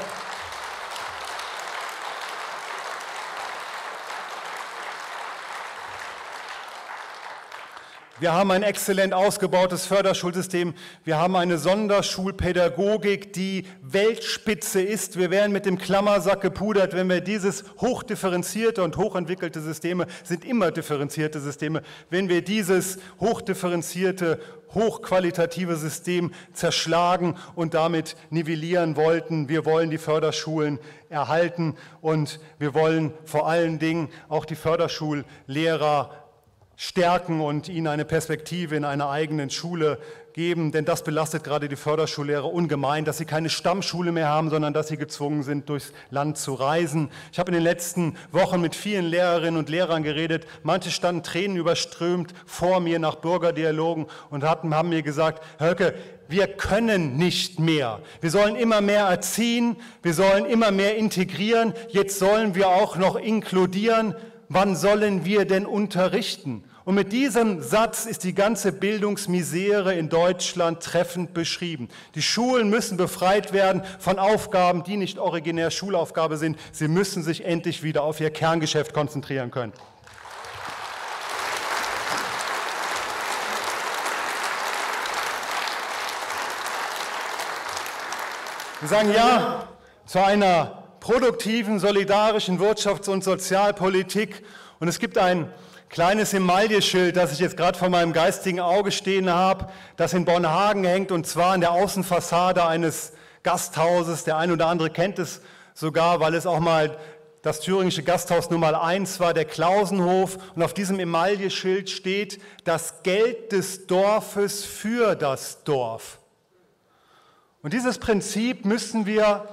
[SPEAKER 1] Wir haben ein exzellent ausgebautes Förderschulsystem. Wir haben eine Sonderschulpädagogik, die Weltspitze ist. Wir werden mit dem Klammersack gepudert, wenn wir dieses hochdifferenzierte und hochentwickelte Systeme, sind immer differenzierte Systeme, wenn wir dieses hochdifferenzierte, hochqualitative System zerschlagen und damit nivellieren wollten. Wir wollen die Förderschulen erhalten und wir wollen vor allen Dingen auch die Förderschullehrer stärken und ihnen eine Perspektive in einer eigenen Schule geben, denn das belastet gerade die Förderschullehrer ungemein, dass sie keine Stammschule mehr haben, sondern dass sie gezwungen sind, durchs Land zu reisen. Ich habe in den letzten Wochen mit vielen Lehrerinnen und Lehrern geredet. Manche standen tränenüberströmt vor mir nach Bürgerdialogen und hatten, haben mir gesagt, Höcke, wir können nicht mehr. Wir sollen immer mehr erziehen, wir sollen immer mehr integrieren, jetzt sollen wir auch noch inkludieren. Wann sollen wir denn unterrichten? Und mit diesem Satz ist die ganze Bildungsmisere in Deutschland treffend beschrieben. Die Schulen müssen befreit werden von Aufgaben, die nicht originär Schulaufgabe sind. Sie müssen sich endlich wieder auf ihr Kerngeschäft konzentrieren können. Wir sagen Ja zu einer produktiven, solidarischen Wirtschafts- und Sozialpolitik. Und es gibt ein kleines Emailleschild, das ich jetzt gerade vor meinem geistigen Auge stehen habe, das in Bornhagen hängt, und zwar an der Außenfassade eines Gasthauses. Der eine oder andere kennt es sogar, weil es auch mal das thüringische Gasthaus Nummer eins war der Klausenhof und auf diesem Emailleschild steht: das Geld des Dorfes für das Dorf. Und dieses Prinzip müssen wir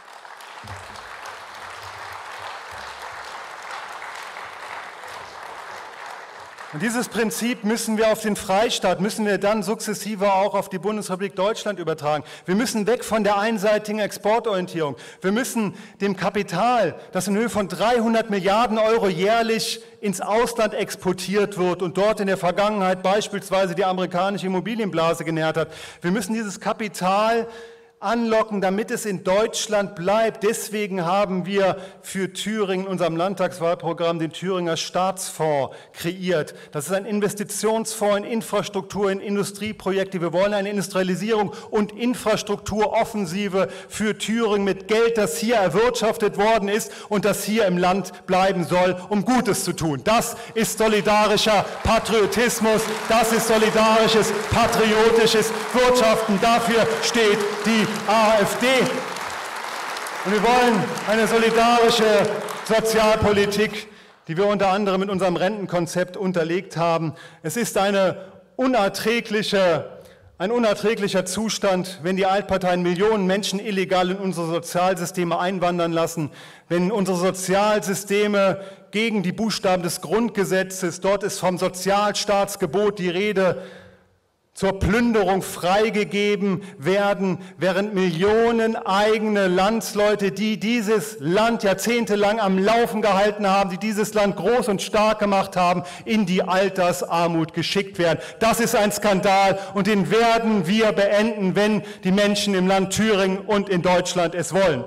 [SPEAKER 1] Und dieses Prinzip müssen wir auf den Freistaat, müssen wir dann sukzessive auch auf die Bundesrepublik Deutschland übertragen. Wir müssen weg von der einseitigen Exportorientierung. Wir müssen dem Kapital, das in Höhe von dreihundert Milliarden Euro jährlich ins Ausland exportiert wird und dort in der Vergangenheit beispielsweise die amerikanische Immobilienblase genährt hat, wir müssen dieses Kapital anlocken, damit es in Deutschland bleibt. Deswegen haben wir für Thüringen in unserem Landtagswahlprogramm den Thüringer Staatsfonds kreiert. Das ist ein Investitionsfonds in Infrastruktur, in Industrieprojekte. Wir wollen eine Industrialisierung und Infrastrukturoffensive für Thüringen mit Geld, das hier erwirtschaftet worden ist und das hier im Land bleiben soll, um Gutes zu tun. Das ist solidarischer Patriotismus, das ist solidarisches, patriotisches Wirtschaften. Dafür steht die AfD. Und wir wollen eine solidarische Sozialpolitik, die wir unter anderem mit unserem Rentenkonzept unterlegt haben. Es ist eine unerträgliche, ein unerträglicher Zustand, wenn die Altparteien Millionen Menschen illegal in unsere Sozialsysteme einwandern lassen, wenn unsere Sozialsysteme gegen die Buchstaben des Grundgesetzes, dort ist vom Sozialstaatsgebot die Rede, zur Plünderung freigegeben werden, während Millionen eigene Landsleute, die dieses Land jahrzehntelang am Laufen gehalten haben, die dieses Land groß und stark gemacht haben, in die Altersarmut geschickt werden. Das ist ein Skandal und den werden wir beenden, wenn die Menschen im Land Thüringen und in Deutschland es wollen.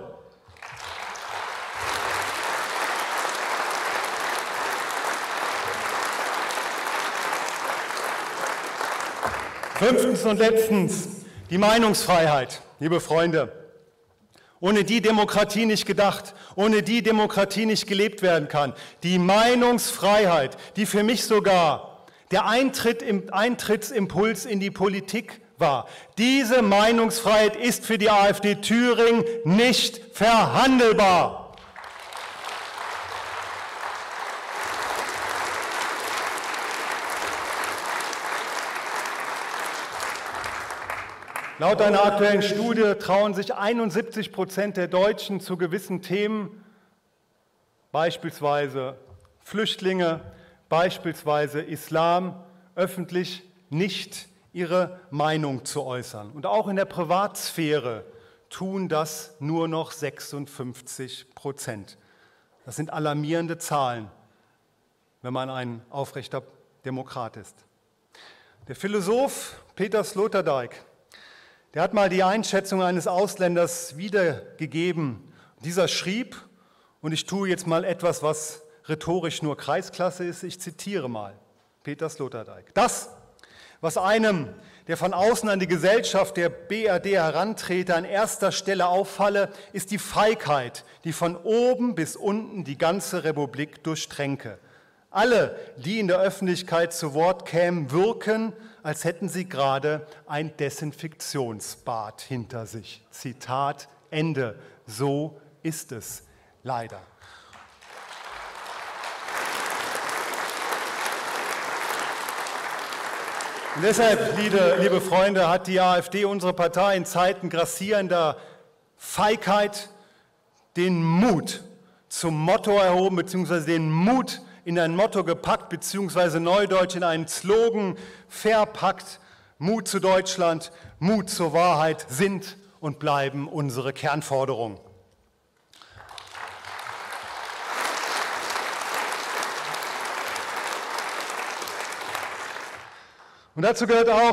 [SPEAKER 1] Fünftens und letztens die Meinungsfreiheit, liebe Freunde. Ohne die Demokratie nicht gedacht, ohne die Demokratie nicht gelebt werden kann. Die Meinungsfreiheit, die für mich sogar der Eintritt im, Eintrittsimpuls in die Politik war. Diese Meinungsfreiheit ist für die AfD Thüringen nicht verhandelbar. Laut einer aktuellen Studie trauen sich einundsiebzig Prozent der Deutschen zu gewissen Themen, beispielsweise Flüchtlinge, beispielsweise Islam, öffentlich nicht ihre Meinung zu äußern. Und auch in der Privatsphäre tun das nur noch sechsundfünfzig Prozent. Das sind alarmierende Zahlen, wenn man ein aufrechter Demokrat ist. Der Philosoph Peter Sloterdijk, der hat mal die Einschätzung eines Ausländers wiedergegeben. Dieser schrieb, und ich tue jetzt mal etwas, was rhetorisch nur Kreisklasse ist, ich zitiere mal Peter Sloterdijk. Das, was einem, der von außen an die Gesellschaft der B R D herantrete, an erster Stelle auffalle, ist die Feigheit, die von oben bis unten die ganze Republik durchtränke. Alle, die in der Öffentlichkeit zu Wort kämen, wirken, als hätten sie gerade ein Desinfektionsbad hinter sich. Zitat Ende. So ist es leider. Und deshalb, liebe, liebe Freunde, hat die AfD, unsere Partei, in Zeiten grassierender Feigheit den Mut zum Motto erhoben, beziehungsweise den Mut in ein Motto gepackt, beziehungsweise neudeutsch in einen Slogan verpackt. Mut zu Deutschland, Mut zur Wahrheit sind und bleiben unsere Kernforderungen. Und dazu gehört auch,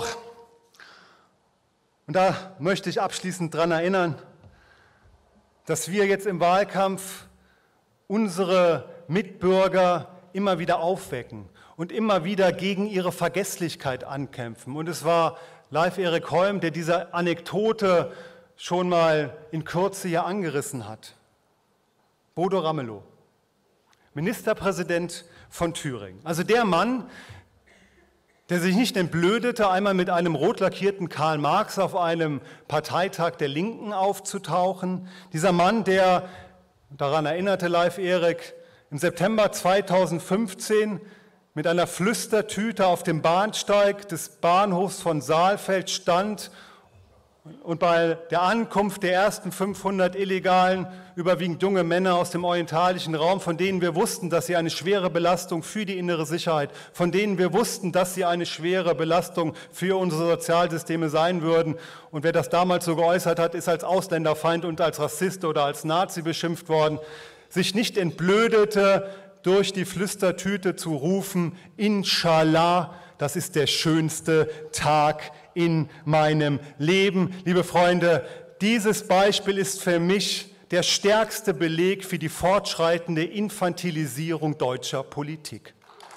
[SPEAKER 1] und da möchte ich abschließend daran erinnern, dass wir jetzt im Wahlkampf unsere Mitbürger immer wieder aufwecken und immer wieder gegen ihre Vergesslichkeit ankämpfen. Und es war Leif Erik Holm, der diese Anekdote schon mal in Kürze hier angerissen hat. Bodo Ramelow, Ministerpräsident von Thüringen. Also der Mann, der sich nicht entblödete, einmal mit einem rot lackierten Karl Marx auf einem Parteitag der Linken aufzutauchen. Dieser Mann, der Daran erinnerte Leif Erik im September zweitausendfünfzehn mit einer Flüstertüte auf dem Bahnsteig des Bahnhofs von Saalfeld stand und bei der Ankunft der ersten fünfhundert Illegalen, überwiegend junge Männer aus dem orientalischen Raum, von denen wir wussten, dass sie eine schwere Belastung für die innere Sicherheit, von denen wir wussten, dass sie eine schwere Belastung für unsere Sozialsysteme sein würden. Und wer das damals so geäußert hat, ist als Ausländerfeind und als Rassist oder als Nazi beschimpft worden, sich nicht entblödete, durch die Flüstertüte zu rufen, Inshallah, das ist der schönste Tag in meinem Leben. Liebe Freunde, dieses Beispiel ist für mich der stärkste Beleg für die fortschreitende Infantilisierung deutscher Politik.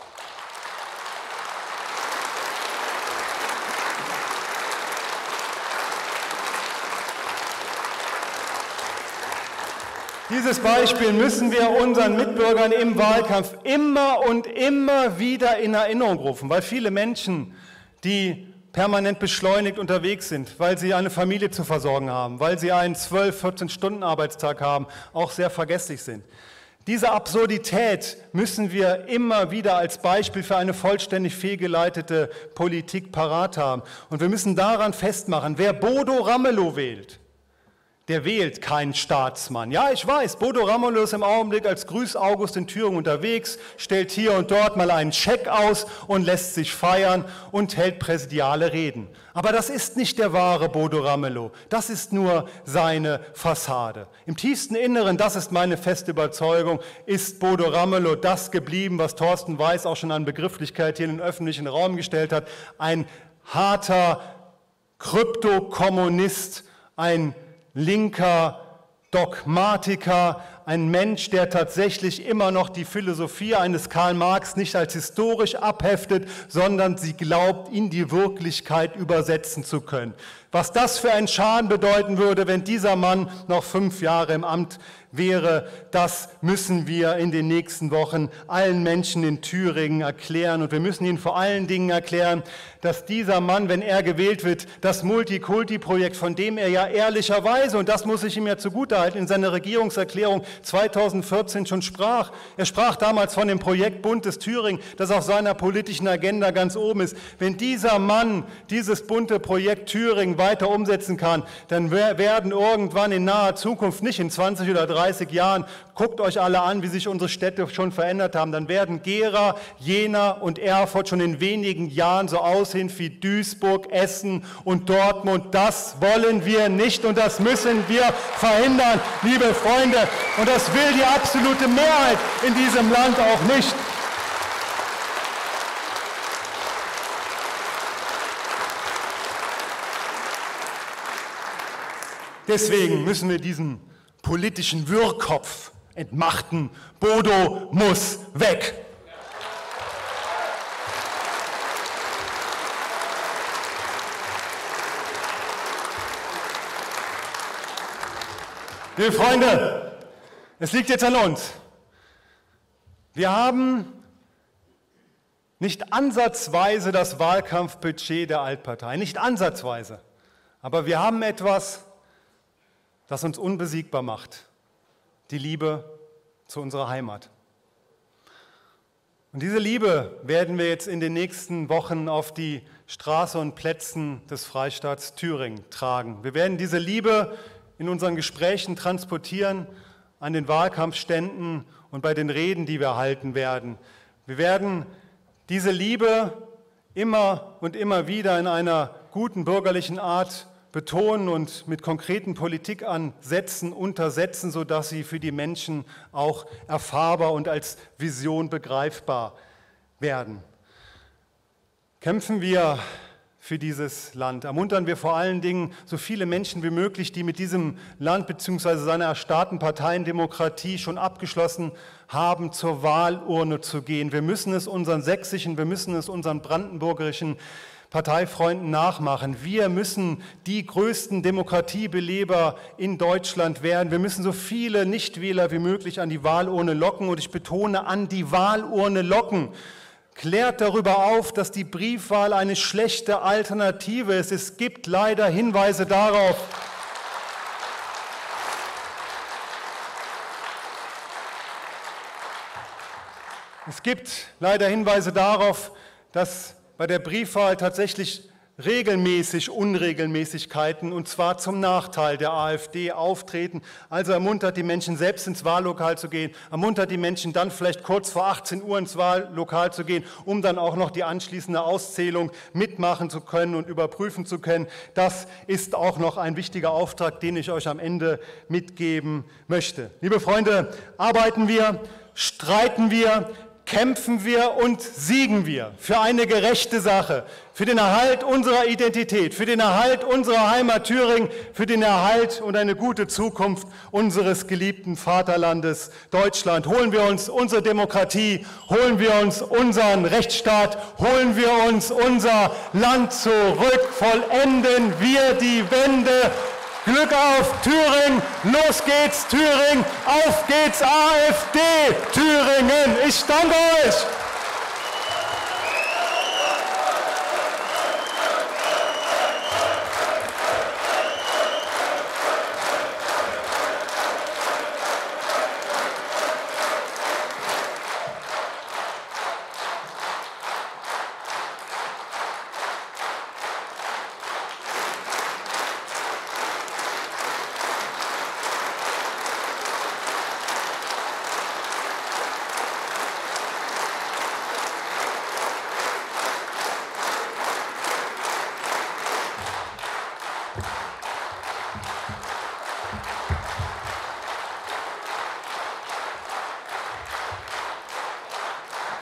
[SPEAKER 1] Dieses Beispiel müssen wir unseren Mitbürgern im Wahlkampf immer und immer wieder in Erinnerung rufen, weil viele Menschen, die permanent beschleunigt unterwegs sind, weil sie eine Familie zu versorgen haben, weil sie einen zwölf-, vierzehn-Stunden-Arbeitstag haben, auch sehr vergesslich sind. Diese Absurdität müssen wir immer wieder als Beispiel für eine vollständig fehlgeleitete Politik parat haben. Und wir müssen daran festmachen, wer Bodo Ramelow wählt, der wählt keinen Staatsmann. Ja, ich weiß, Bodo Ramelow ist im Augenblick als Grüß-August in Thüringen unterwegs, stellt hier und dort mal einen Scheck aus und lässt sich feiern und hält präsidiale Reden. Aber das ist nicht der wahre Bodo Ramelow, das ist nur seine Fassade. Im tiefsten Inneren, das ist meine feste Überzeugung, ist Bodo Ramelow das geblieben, was Thorsten Weiß auch schon an Begrifflichkeit hier in den öffentlichen Raum gestellt hat, ein harter Kryptokommunist, ein linker Dogmatiker, ein Mensch, der tatsächlich immer noch die Philosophie eines Karl Marx nicht als historisch abheftet, sondern sie glaubt, in die Wirklichkeit übersetzen zu können. Was das für einen Schaden bedeuten würde, wenn dieser Mann noch fünf Jahre im Amt wäre, das müssen wir in den nächsten Wochen allen Menschen in Thüringen erklären. Und wir müssen ihnen vor allen Dingen erklären, dass dieser Mann, wenn er gewählt wird, das Multikulti-Projekt, von dem er ja ehrlicherweise, und das muss ich ihm ja zugutehalten, in seiner Regierungserklärung zweitausendvierzehn schon sprach. Er sprach damals von dem Projekt Buntes Thüringen, das auf seiner politischen Agenda ganz oben ist. Wenn dieser Mann dieses bunte Projekt Thüringen weiter umsetzen kann, dann werden irgendwann in naher Zukunft, nicht in zwanzig oder dreißig Jahren, guckt euch alle an, wie sich unsere Städte schon verändert haben, dann werden Gera, Jena und Erfurt schon in wenigen Jahren so aussehen wie Duisburg, Essen und Dortmund. Das wollen wir nicht und das müssen wir verhindern, liebe Freunde. Und das will die absolute Mehrheit in diesem Land auch nicht. Deswegen müssen wir diesen politischen Wirrkopf entmachten. Bodo muss weg. Liebe Freunde, es liegt jetzt an uns. Wir haben nicht ansatzweise das Wahlkampfbudget der Altpartei, nicht ansatzweise, aber wir haben etwas, das uns unbesiegbar macht, die Liebe zu unserer Heimat. Und diese Liebe werden wir jetzt in den nächsten Wochen auf die Straße und Plätzen des Freistaats Thüringen tragen. Wir werden diese Liebe in unseren Gesprächen transportieren, an den Wahlkampfständen und bei den Reden, die wir halten werden. Wir werden diese Liebe immer und immer wieder in einer guten bürgerlichen Art betonen und mit konkreten Politikansätzen untersetzen, sodass sie für die Menschen auch erfahrbar und als Vision begreifbar werden. Kämpfen wir für dieses Land. Ermuntern wir vor allen Dingen so viele Menschen wie möglich, die mit diesem Land bzw. seiner erstarrten Parteiendemokratie schon abgeschlossen haben, zur Wahlurne zu gehen. Wir müssen es unseren sächsischen, wir müssen es unseren brandenburgerischen Parteifreunden nachmachen. Wir müssen die größten Demokratiebeleber in Deutschland werden. Wir müssen so viele Nichtwähler wie möglich an die Wahlurne locken und ich betone, an die Wahlurne locken. Klärt darüber auf, dass die Briefwahl eine schlechte Alternative ist. Es gibt leider Hinweise darauf. Es gibt leider Hinweise darauf, dass bei der Briefwahl tatsächlich regelmäßig Unregelmäßigkeiten, und zwar zum Nachteil der AfD, auftreten. Also ermuntert die Menschen, selbst ins Wahllokal zu gehen, ermuntert die Menschen dann vielleicht kurz vor achtzehn Uhr ins Wahllokal zu gehen, um dann auch noch die anschließende Auszählung mitmachen zu können und überprüfen zu können. Das ist auch noch ein wichtiger Auftrag, den ich euch am Ende mitgeben möchte. Liebe Freunde, arbeiten wir, streiten wir, kämpfen wir und siegen wir für eine gerechte Sache, für den Erhalt unserer Identität, für den Erhalt unserer Heimat Thüringen, für den Erhalt und eine gute Zukunft unseres geliebten Vaterlandes Deutschland. Holen wir uns unsere Demokratie, holen wir uns unseren Rechtsstaat, holen wir uns unser Land zurück, vollenden wir die Wende. Glück auf Thüringen, los geht's Thüringen, auf geht's AfD Thüringen. Ich danke euch.